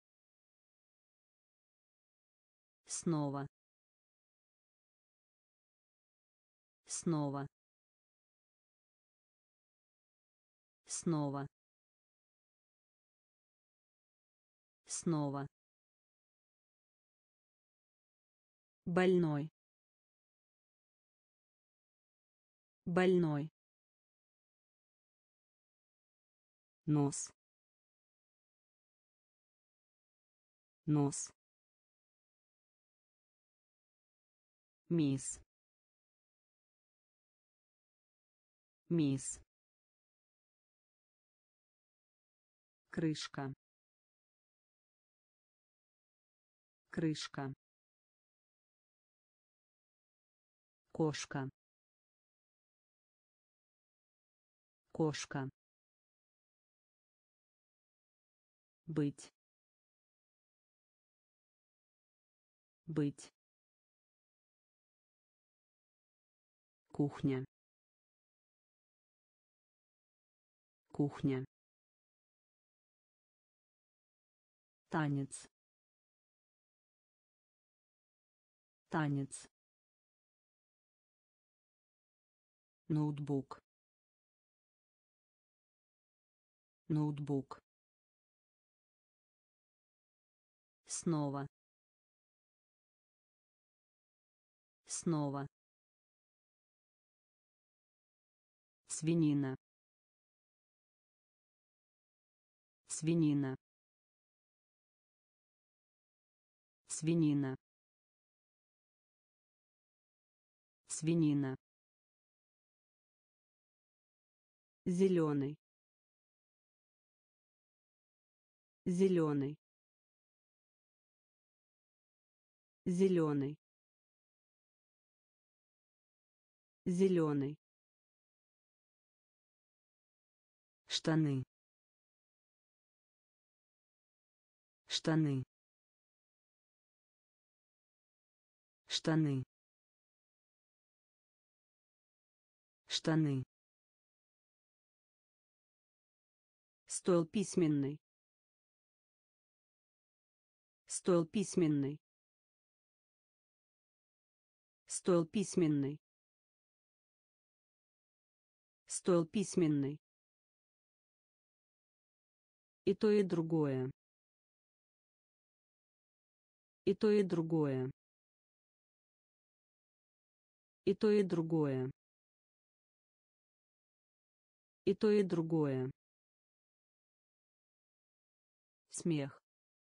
A: снова, снова, снова, снова, больной, больной, нос, нос, мисс, мисс, крышка, крышка, кошка, кошка, быть, быть, кухня, кухня, танец, танец, ноутбук, ноутбук, снова, снова, свинина, свинина, свинина, свинина, зеленый, зеленый, зеленый, зеленый, штаны, штаны, штаны, штаны, стол письменный, стол письменный, стол письменный, Стол письменный. И то, и другое. И то, и другое. И то, и другое. И то, и другое. Смех.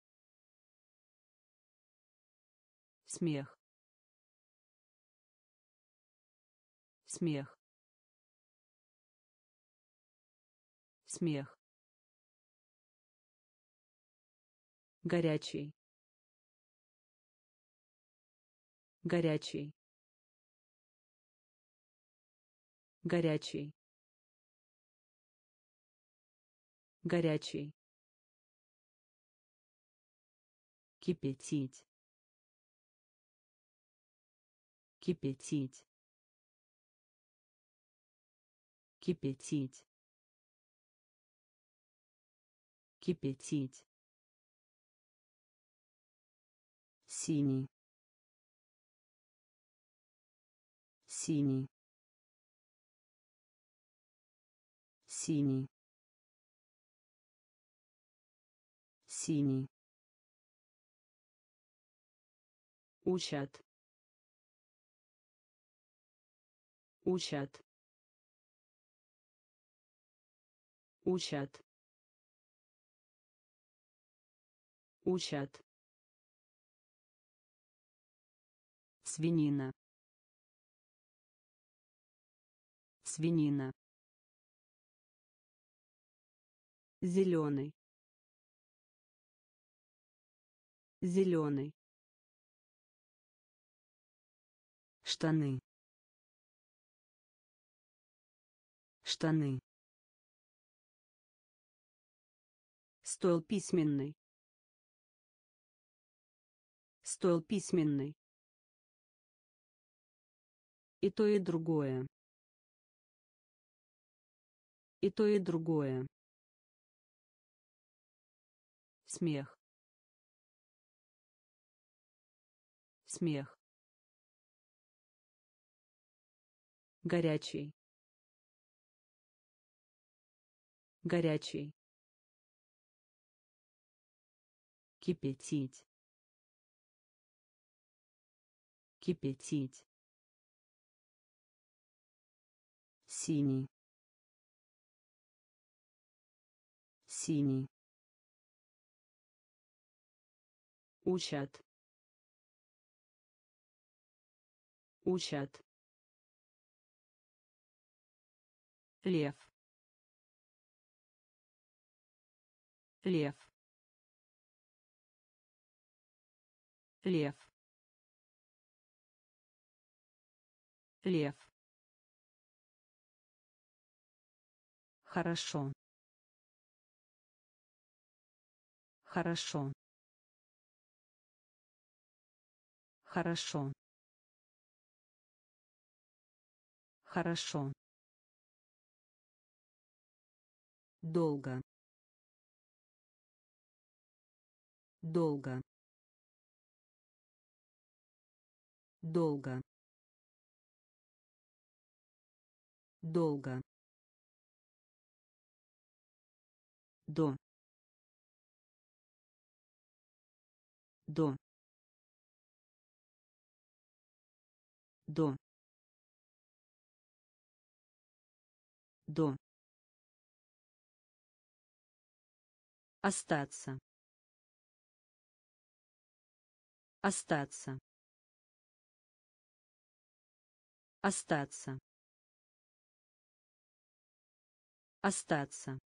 A: Смех. Смех. Смех. Горячий. Горячий. Горячий. Горячий. Кипятить. Кипятить. Кипятить. Кипятить. Синий. Синий. Синий. Синий. Учат. Учат. Учат. Учат. Свинина. Свинина. Зеленый. Зеленый. Штаны. Штаны. Стол письменный. Стол письменный. И то, и другое. И то, и другое. Смех. Смех. Горячий. Горячий. Кипятить. Кипятить. Синий. Синий. Учат. Учат. Лев. Лев. Лев. Лев. Хорошо. Хорошо. Хорошо. Хорошо. Долго. Долго. Долго. Долго. До. До. До. До. Остаться. Остаться. Остаться. Остаться.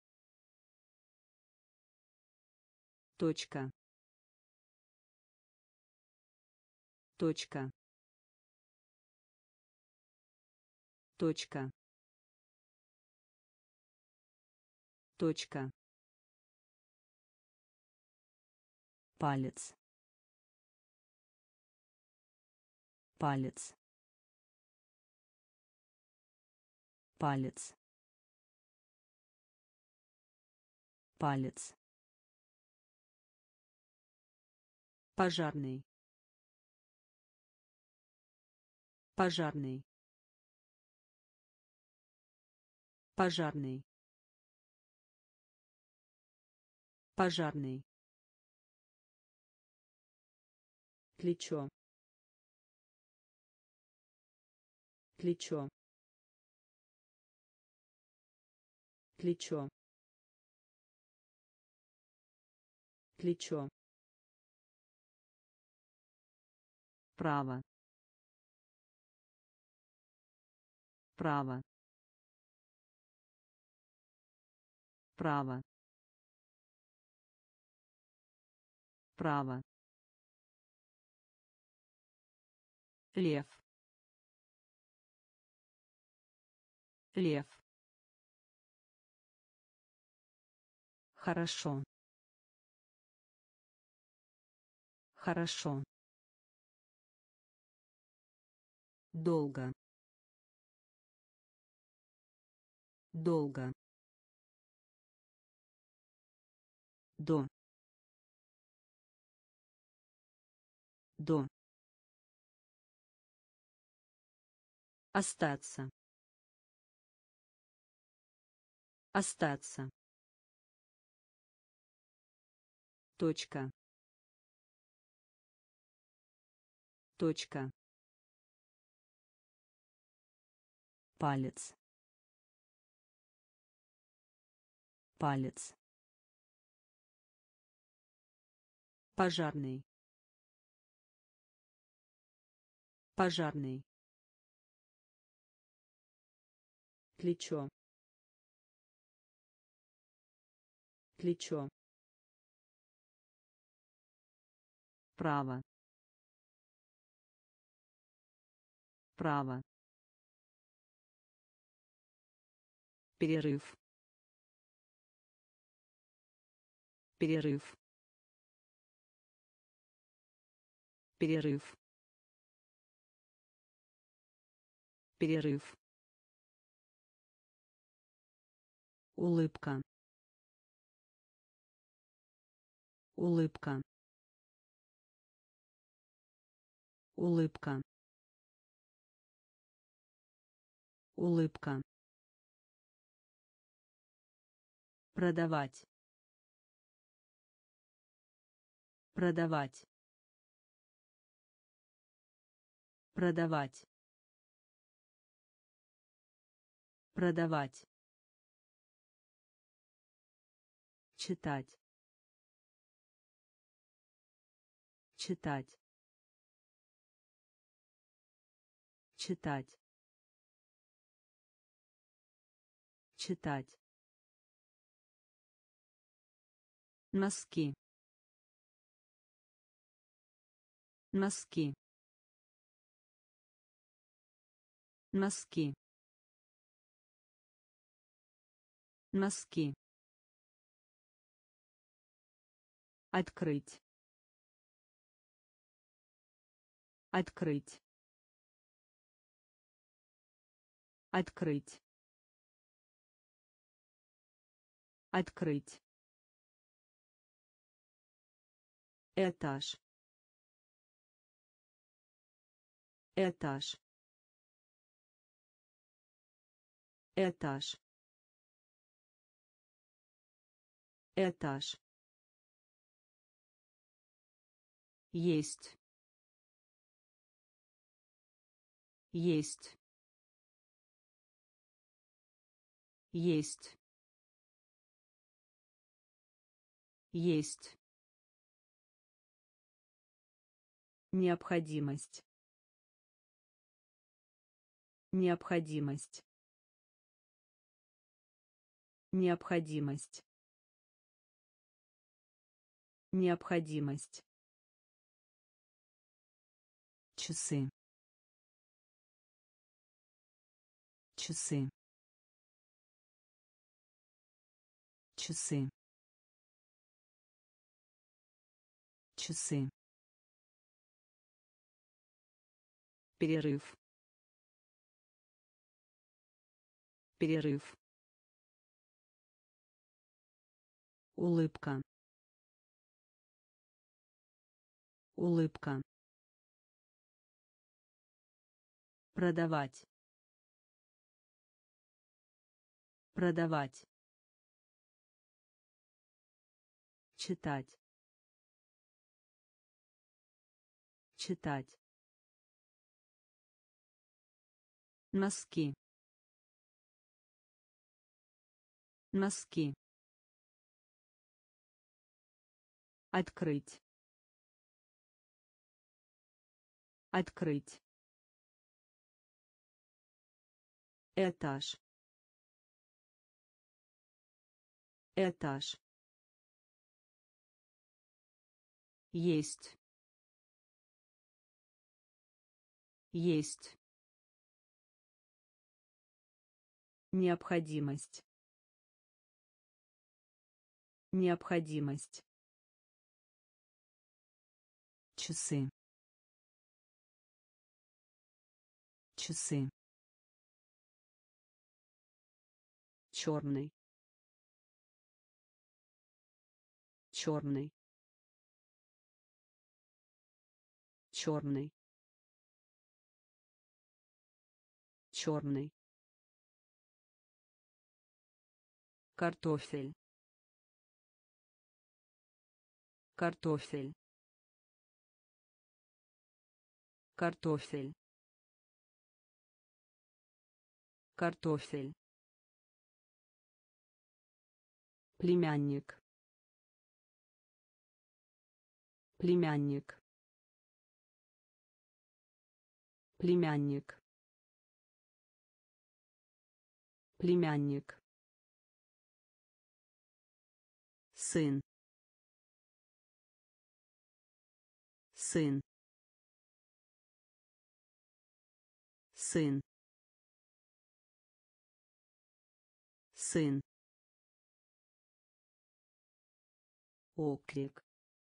A: Точка. Точка. Точка. Точка. Палец. Палец. Палец. Палец. Пожарный. Пожарный. пожарный, пожарный, плечо, плечо, плечо, плечо, право, право, право, право, лев, лев, хорошо, хорошо, долго, долго, до, до, остаться, остаться, точка, точка, палец, палец, пожарный, пожарный, плечо, плечо, право, право, перерыв, перерыв, перерыв, перерыв, улыбка, улыбка, улыбка, улыбка, продавать, продавать, продавать, продавать, читать, читать, читать, читать, носки, носки, носки, носки, открыть, открыть, открыть, открыть, этаж, этаж, этаж, этаж, есть, есть, есть, есть, необходимость, необходимость, необходимость, необходимость, часы, часы, часы, часы, перерыв, перерыв, улыбка, улыбка, продавать, продавать, читать, читать, носки, носки, открыть, открыть, этаж, этаж, есть, есть, необходимость, необходимость, часы, часы, черный, черный, черный, черный, картофель, картофель, картофель, картофель, племянник, племянник, племянник, племянник, сын, сын, сын, сын, оклик,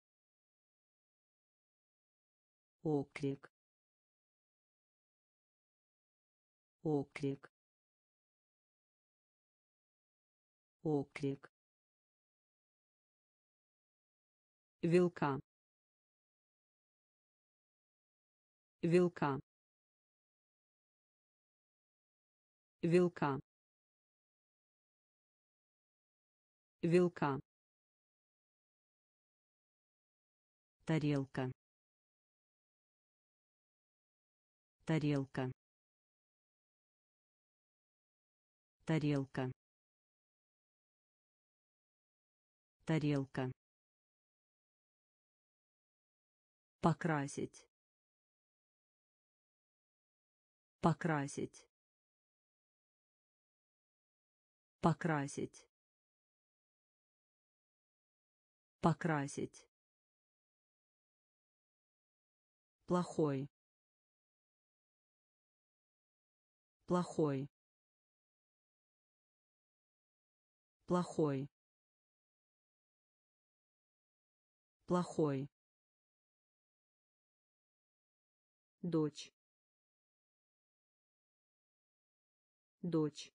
A: оклик, оклик, оклик, вилка, вилка, вилка, вилка, тарелка, тарелка, тарелка, тарелка, покрасить, покрасить, покрасить, покрасить, плохой, плохой, плохой, плохой, дочь, дочь,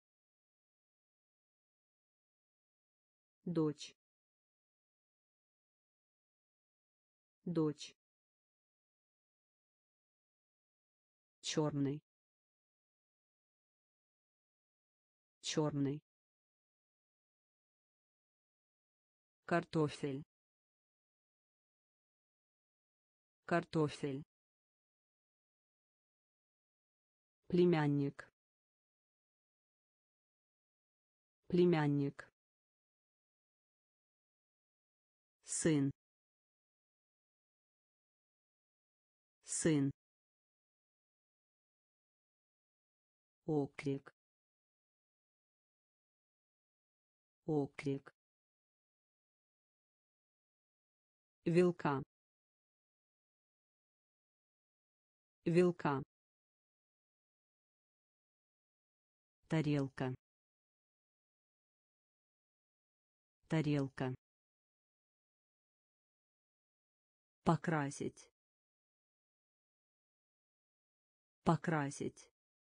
A: дочь, дочь, черный, черный, картофель, картофель, племянник, племянник, сын, сын, оклик, оклик, вилка, вилка, тарелка, тарелка, покрасить, покрасить,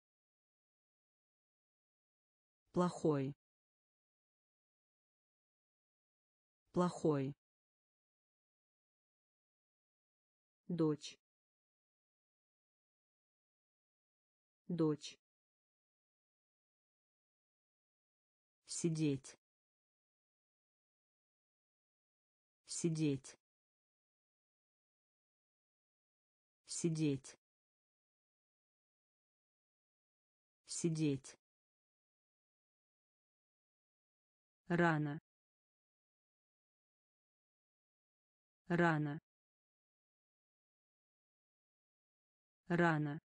A: плохой, плохой, дочь, дочь, Сидеть. Сидеть. Сидеть. Сидеть. Рано. Рано. Рано.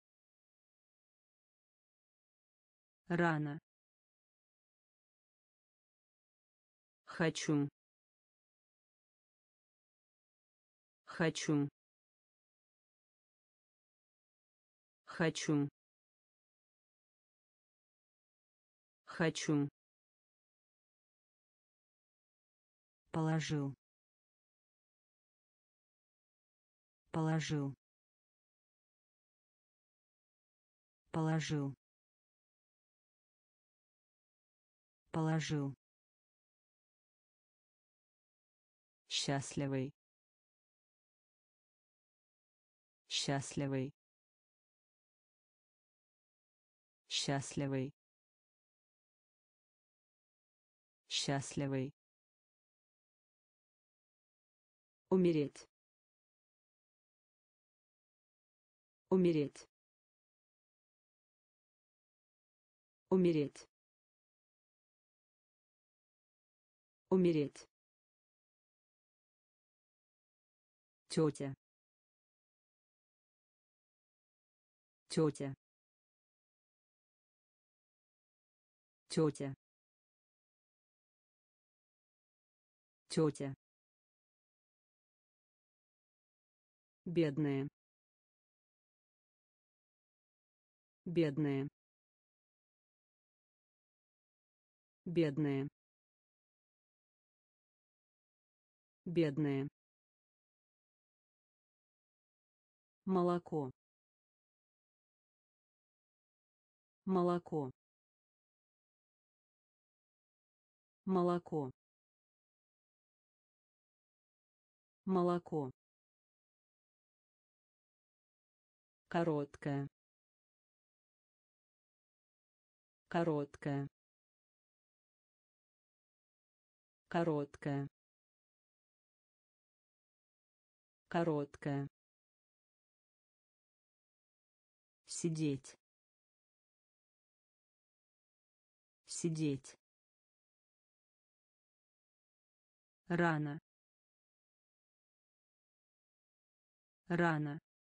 A: Рано. Хочу. Хочу. Хочу. Хочу. Положил. Положил. Положил. Положил. Счастливый. Счастливый. Счастливый. Счастливый. Умереть. Умереть. Умереть. Умереть. Тетя. Тетя. Тетя. Тетя. Бедные. Бедные. Бедные. Бедные. Молоко. Молоко. Молоко. Молоко. Короткая. Короткая. Короткая. Короткая. Сидеть. Сидеть. Рано. Рано.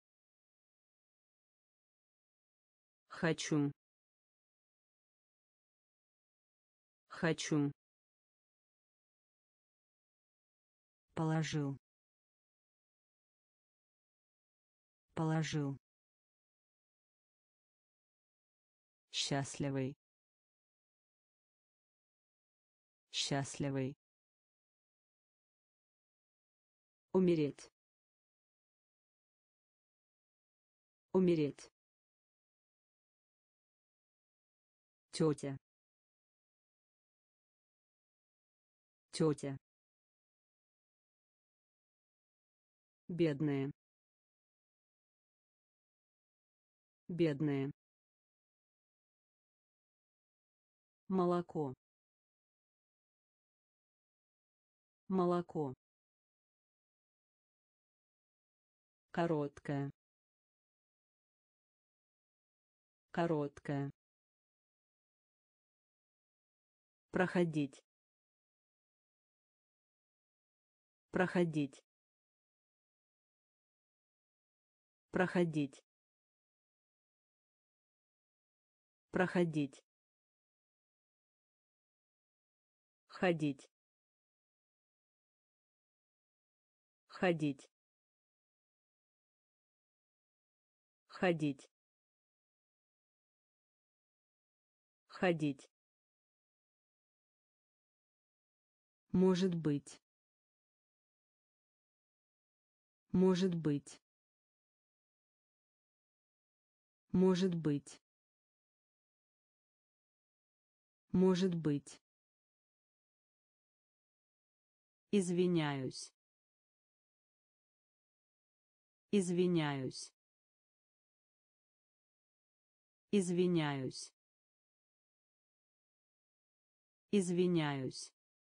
A: Хочу. Хочу. Положил. Положил. Счастливый. Счастливый. Умереть. Умереть. Тетя. Тетя. Бедные. Бедные. Молоко. Молоко. Короткая. Короткая. Проходить. Проходить. Проходить. Проходить. Ходить. Ходить. Ходить. Ходить. Может быть. Может быть. Может быть. Может быть. Извиняюсь. Извиняюсь. Извиняюсь. Извиняюсь.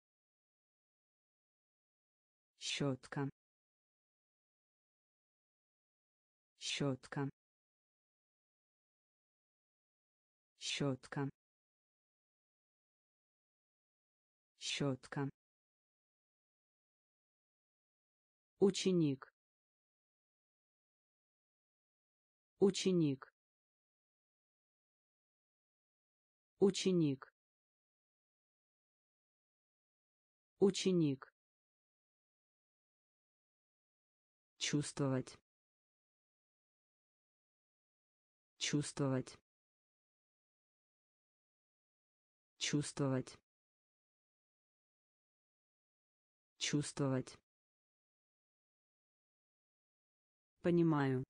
A: Щетка. Щетка. Щетка. Щетка. Ученик. Ученик. Ученик. Ученик. Чувствовать. Чувствовать. Чувствовать. Чувствовать. Понимаю.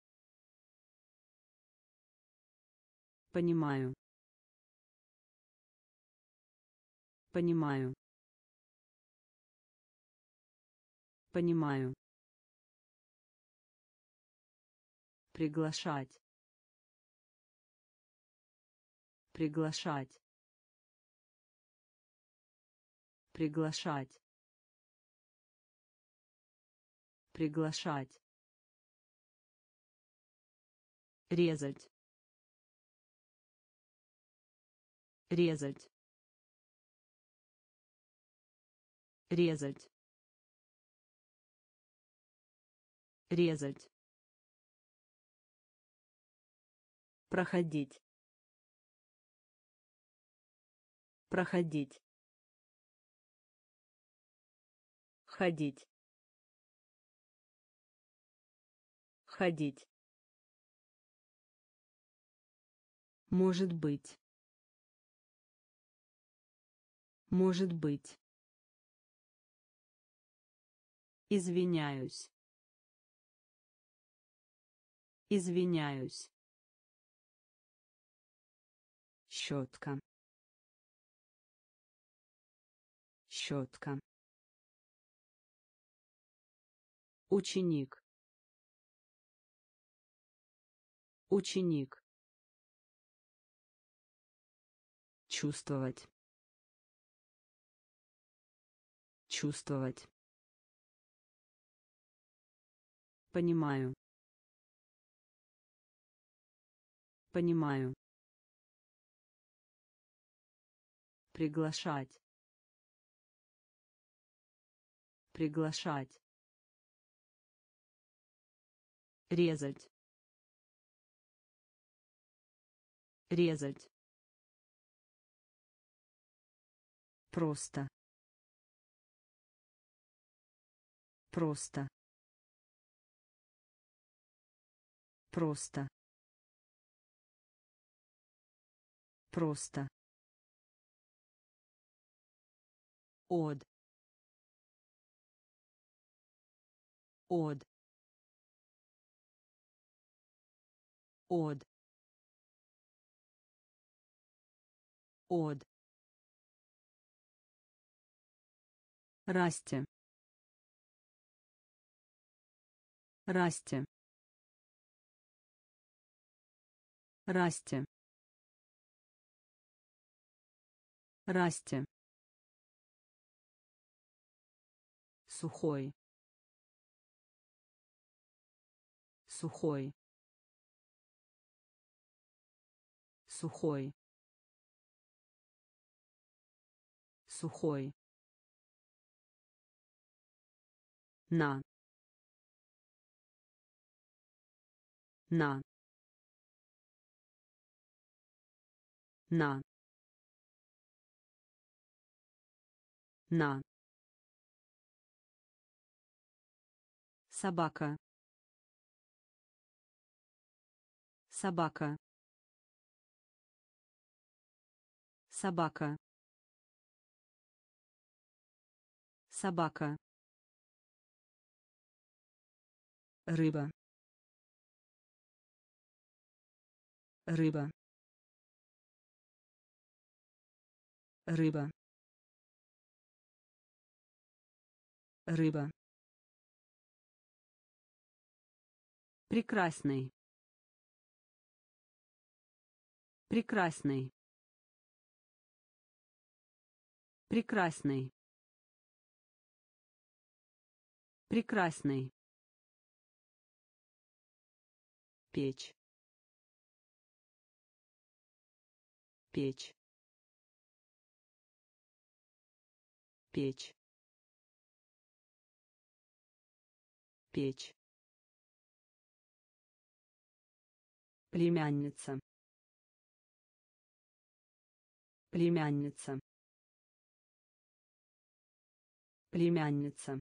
A: Понимаю. Понимаю. Понимаю. Приглашать. Приглашать. Приглашать. Приглашать. Резать. Резать. Резать. Резать. Проходить. Проходить. Ходить. Ходить. Может быть. Может быть. Извиняюсь. Извиняюсь. Щетка. Щетка. Ученик. Ученик. Чувствовать. Чувствовать. Понимаю. Понимаю. Приглашать. Приглашать. Резать. Резать. Просто. Просто. Просто. Просто. Од. Од. Од. Од. Расти. Расти. Расти. Расти. Сухой. Сухой. Сухой. Сухой. На. На. На. На. Собака. Собака. Собака. Собака. Рыба. Рыба. Рыба. Рыба. Прекрасный. Прекрасный. Прекрасный. Прекрасный. Печь. Печь. Печь. Печь. Племянница. Племянница. Племянница.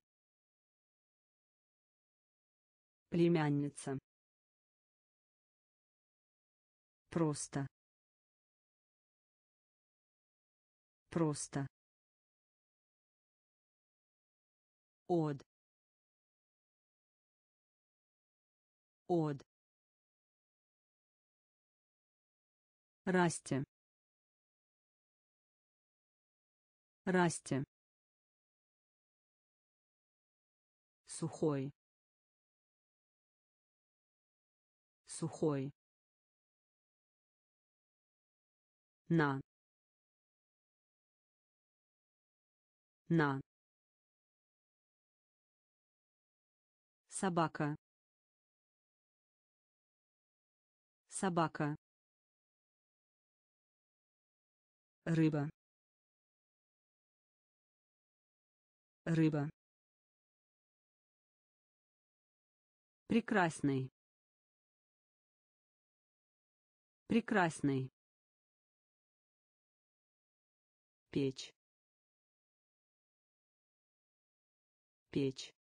A: Племянница. Просто. Просто. Од. Од. Расти. Расти. Сухой. Сухой. На. На. Собака. Собака. Рыба. Рыба. Прекрасный. Прекрасный. Печь. Печь.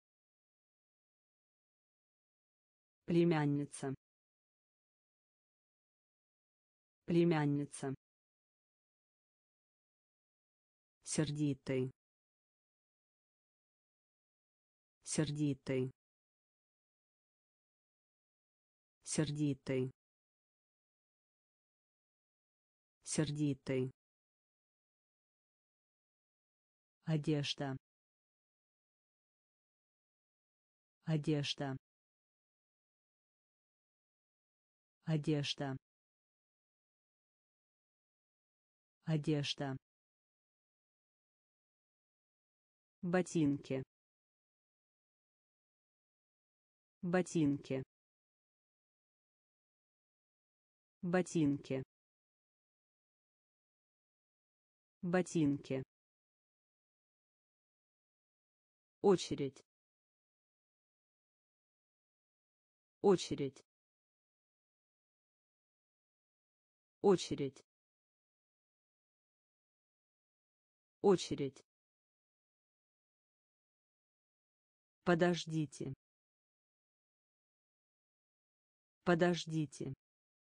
A: Племянница. Племянница. Сердитый. Сердитый. Сердитый. Сердитый. Одежда. Одежда. Одежда. Одежда. Ботинки. Ботинки. Ботинки. Ботинки. Очередь. Очередь. Очередь. Очередь. Подождите. Подождите.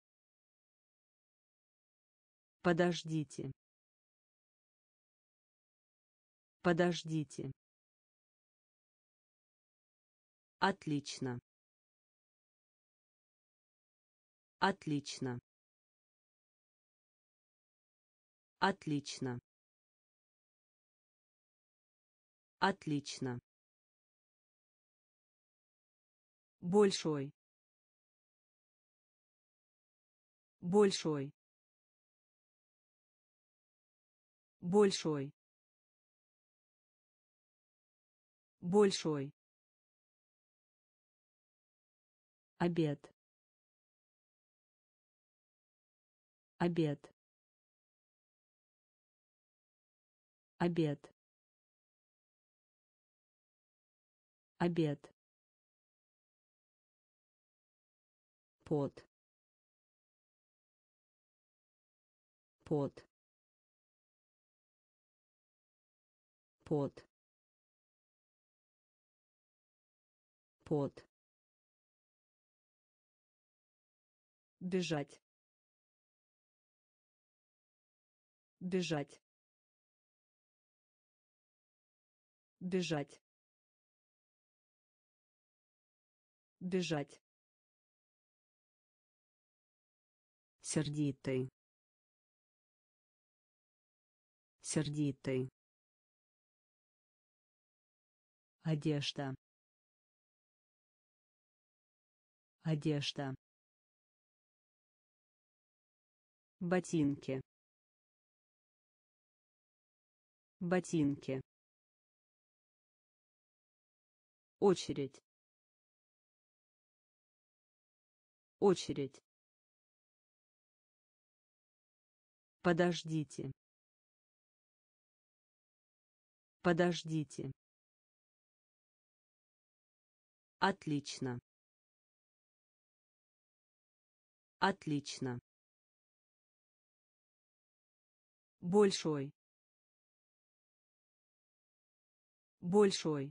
A: Подождите. Подождите. Отлично. Отлично. Отлично. Отлично. Большой. Большой. Большой. Большой. Обед. Обед. Обед. Обед. Пот. Пот. Пот. Пот. Бежать. Бежать. Бежать. Бежать. Сердитый. Сердитый. Одежда. Одежда. Ботинки. ботинки, очередь, очередь, подождите, подождите, отлично, отлично, большой, большой,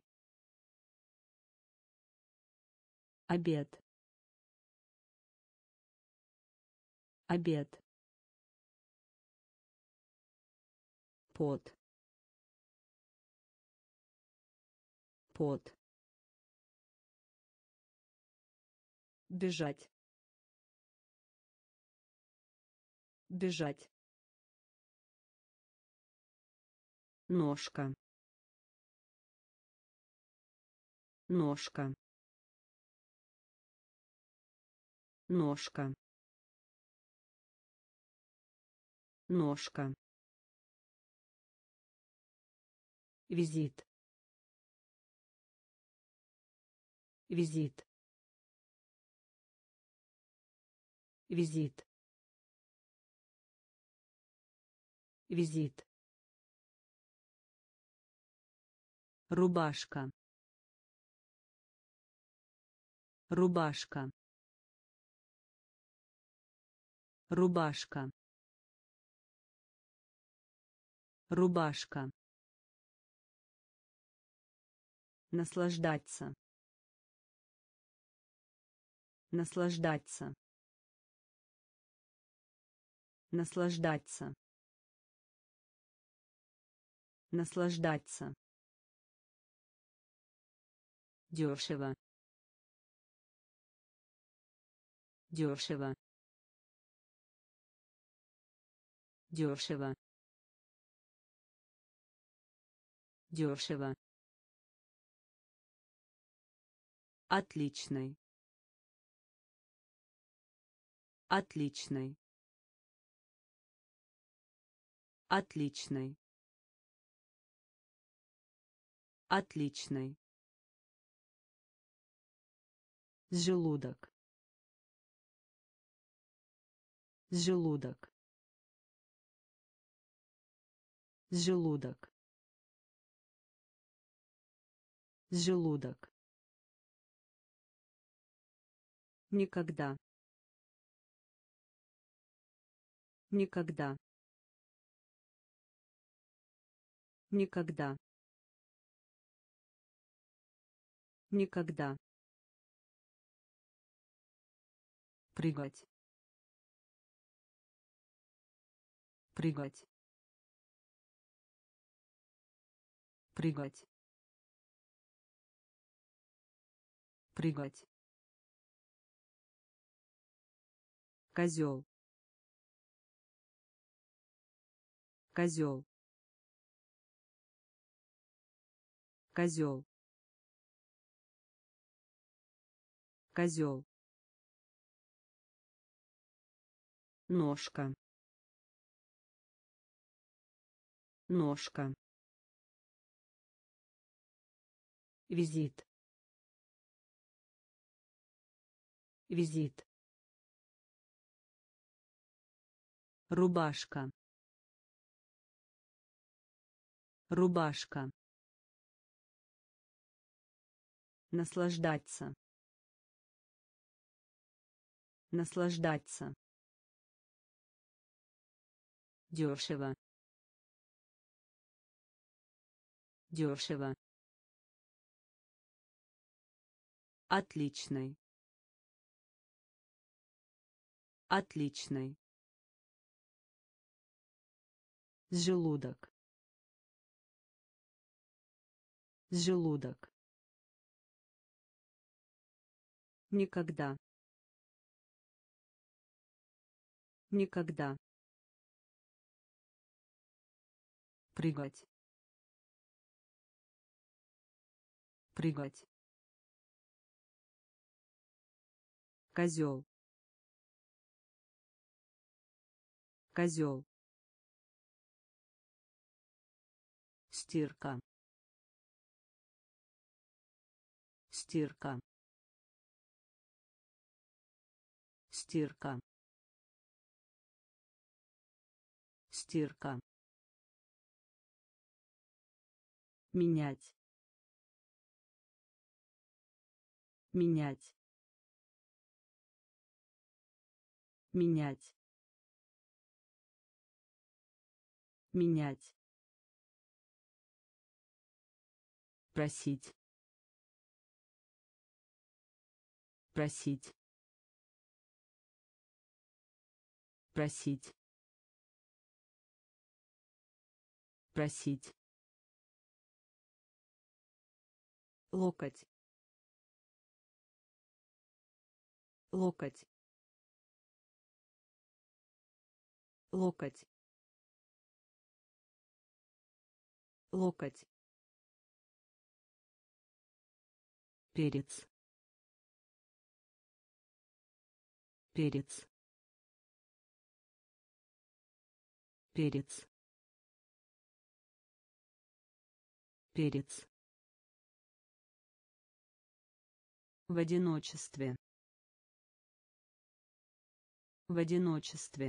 A: обед, обед, пот, пот, бежать, бежать, ножка, ножка, ножка, ножка, визит, визит, визит, визит, рубашка, рубашка, рубашка, рубашка, наслаждаться, наслаждаться, наслаждаться, наслаждаться, дешево, дешево, дешево, дешево, отличный, отличный, отличный, отличный, желудок, желудок, желудок, желудок, никогда, никогда, никогда, никогда, прыгать, прыгать, прыгать, прыгать, козел, козел, козел, козел, ножка, ножка, визит, визит, рубашка, рубашка, наслаждаться, наслаждаться, дешево, дешево, отличный, отличный, желудок, желудок, никогда, никогда, прыгать, прыгать, козел, козел, Стирка. Стирка. Стирка. Стирка. Менять. Менять. Менять. Менять. Просить. Просить. Просить. Просить. Локоть. Локоть. Локоть. Локоть. Перец. Перец. Перец. Перец. В одиночестве. В одиночестве.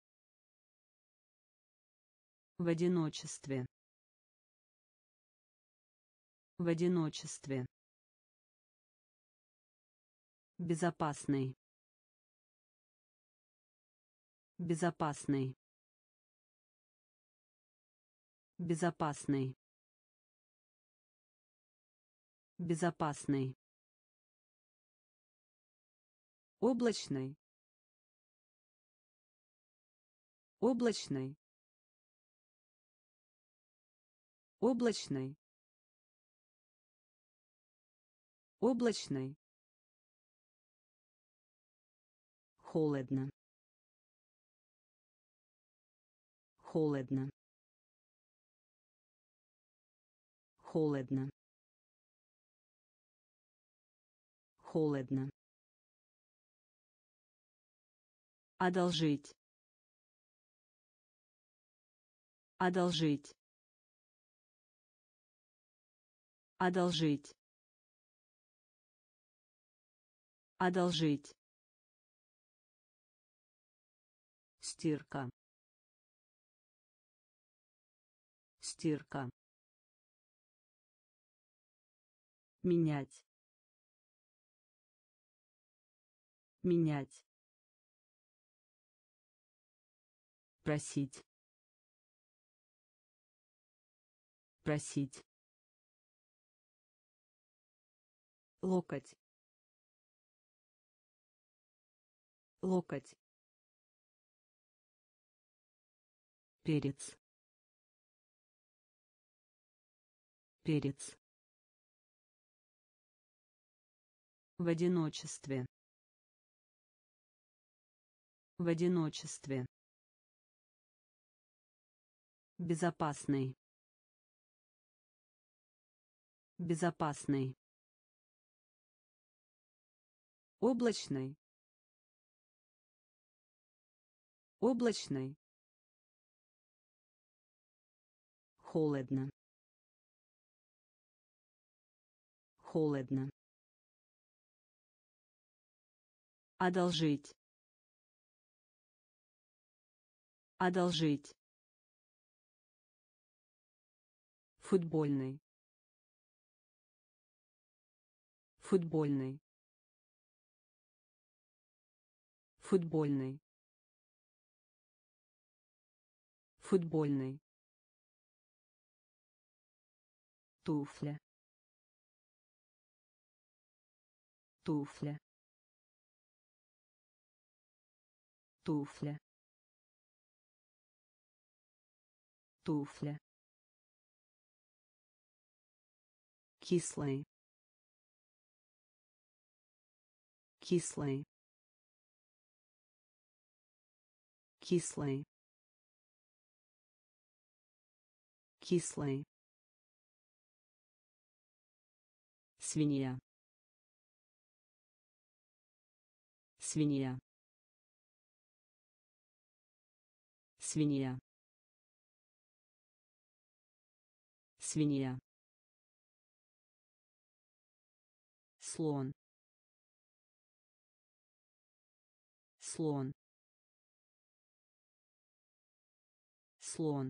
A: В одиночестве. В одиночестве. Безопасный. Безопасный. Безопасный. Безопасный. Облачный. Облачный. Облачный. Облачный. Холодно. Холодно. Холодно. Холодно. Одолжить. Одолжить. Одолжить. Одолжить. Стирка. Стирка. Менять. Менять. Просить. Просить. Локоть. Локоть. Перец. Перец. В одиночестве. В одиночестве. Безопасный. Безопасный. Облачный. Облачный. Холодно. Холодно. Одолжить. Одолжить. Футбольный. Футбольный. Футбольный. Футбольный. Туфля. Туфля. Туфля. Туфля. Кислый. Кислый. Кислый. Кислый. Свинья. Свинья. Свинья. свинья, слон, слон, слон,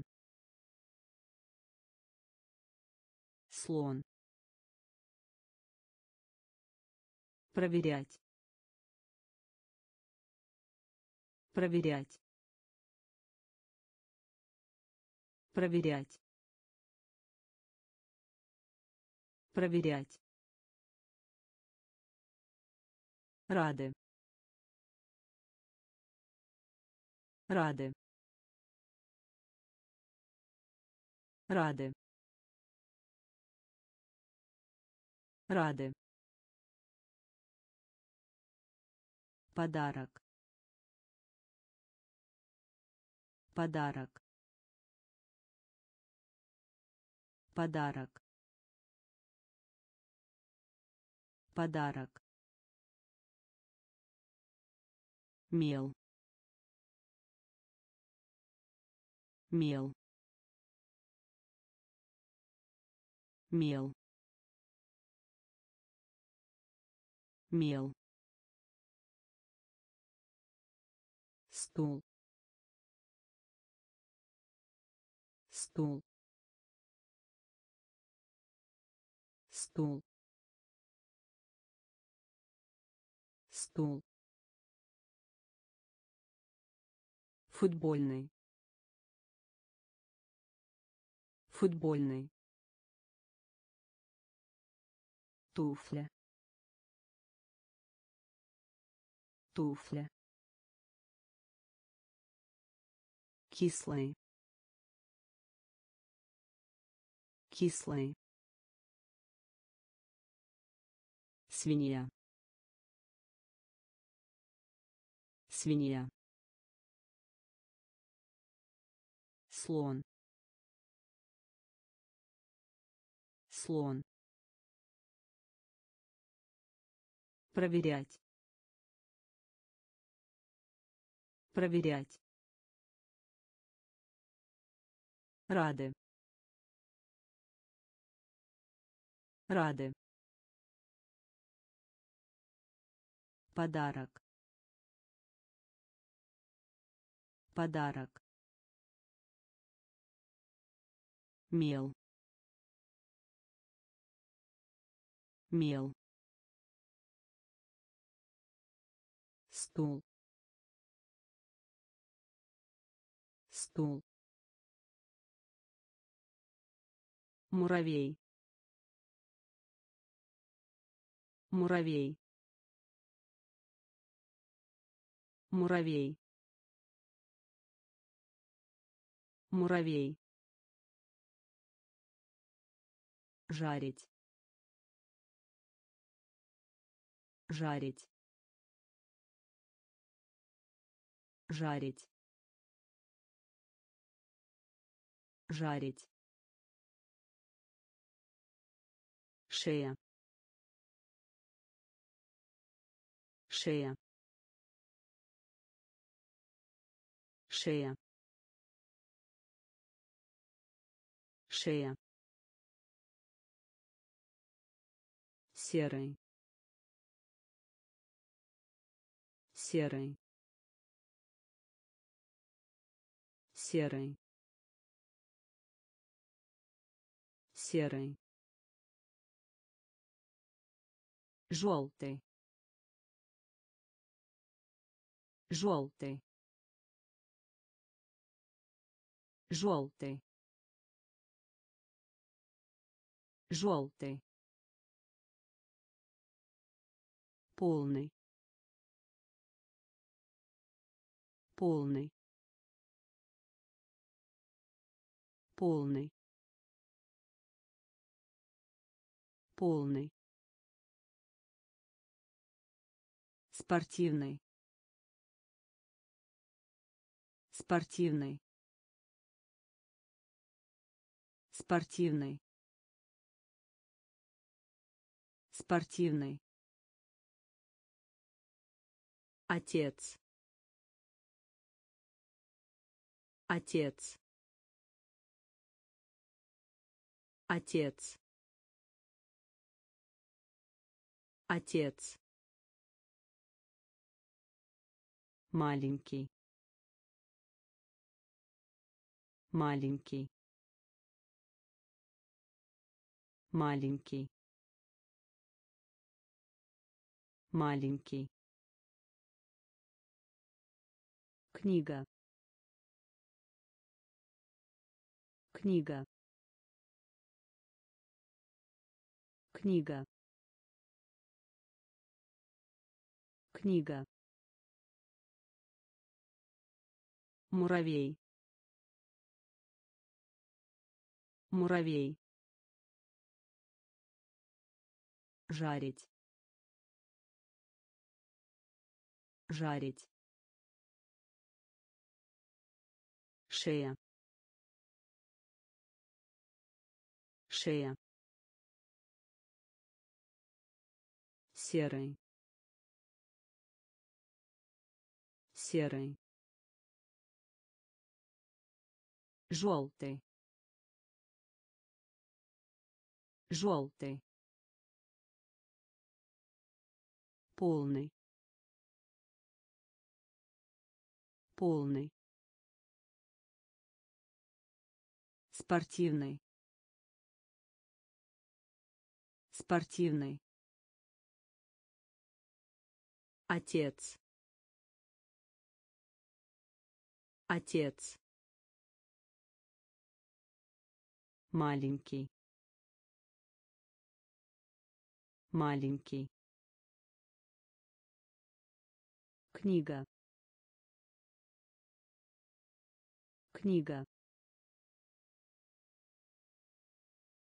A: слон, проверять, проверять, проверять, проверять, рады, рады, рады, рады, подарок, подарок, подарок, подарок, мел, мел, мел, мел, стул, стул, стул, стул, футбольный, футбольный, туфля, туфля, кислый, кислый, свинья, свинья, слон, слон, проверять, проверять, рады, рады, подарок, подарок, мел, мел, стул, стул, муравей, муравей, муравей, муравей, жарить, жарить, жарить, жарить, шея, шея, шея, шея, серый, серый, серый, серый, желтый, желтый, желтый, желтый, полный, полный, полный, полный, спортивный, спортивный, спортивный, спортивный, отец, отец, Отец. Отец. Маленький. Маленький. Маленький. Маленький. Книга. Книга. Книга. Книга. Муравей. Муравей. Жарить. Жарить. Шея. Шея. Серый. Серый. Желтый. Желтый. Полный. Полный. Спортивный. Спортивный. Отец. Отец. Маленький. Маленький. Книга. Книга.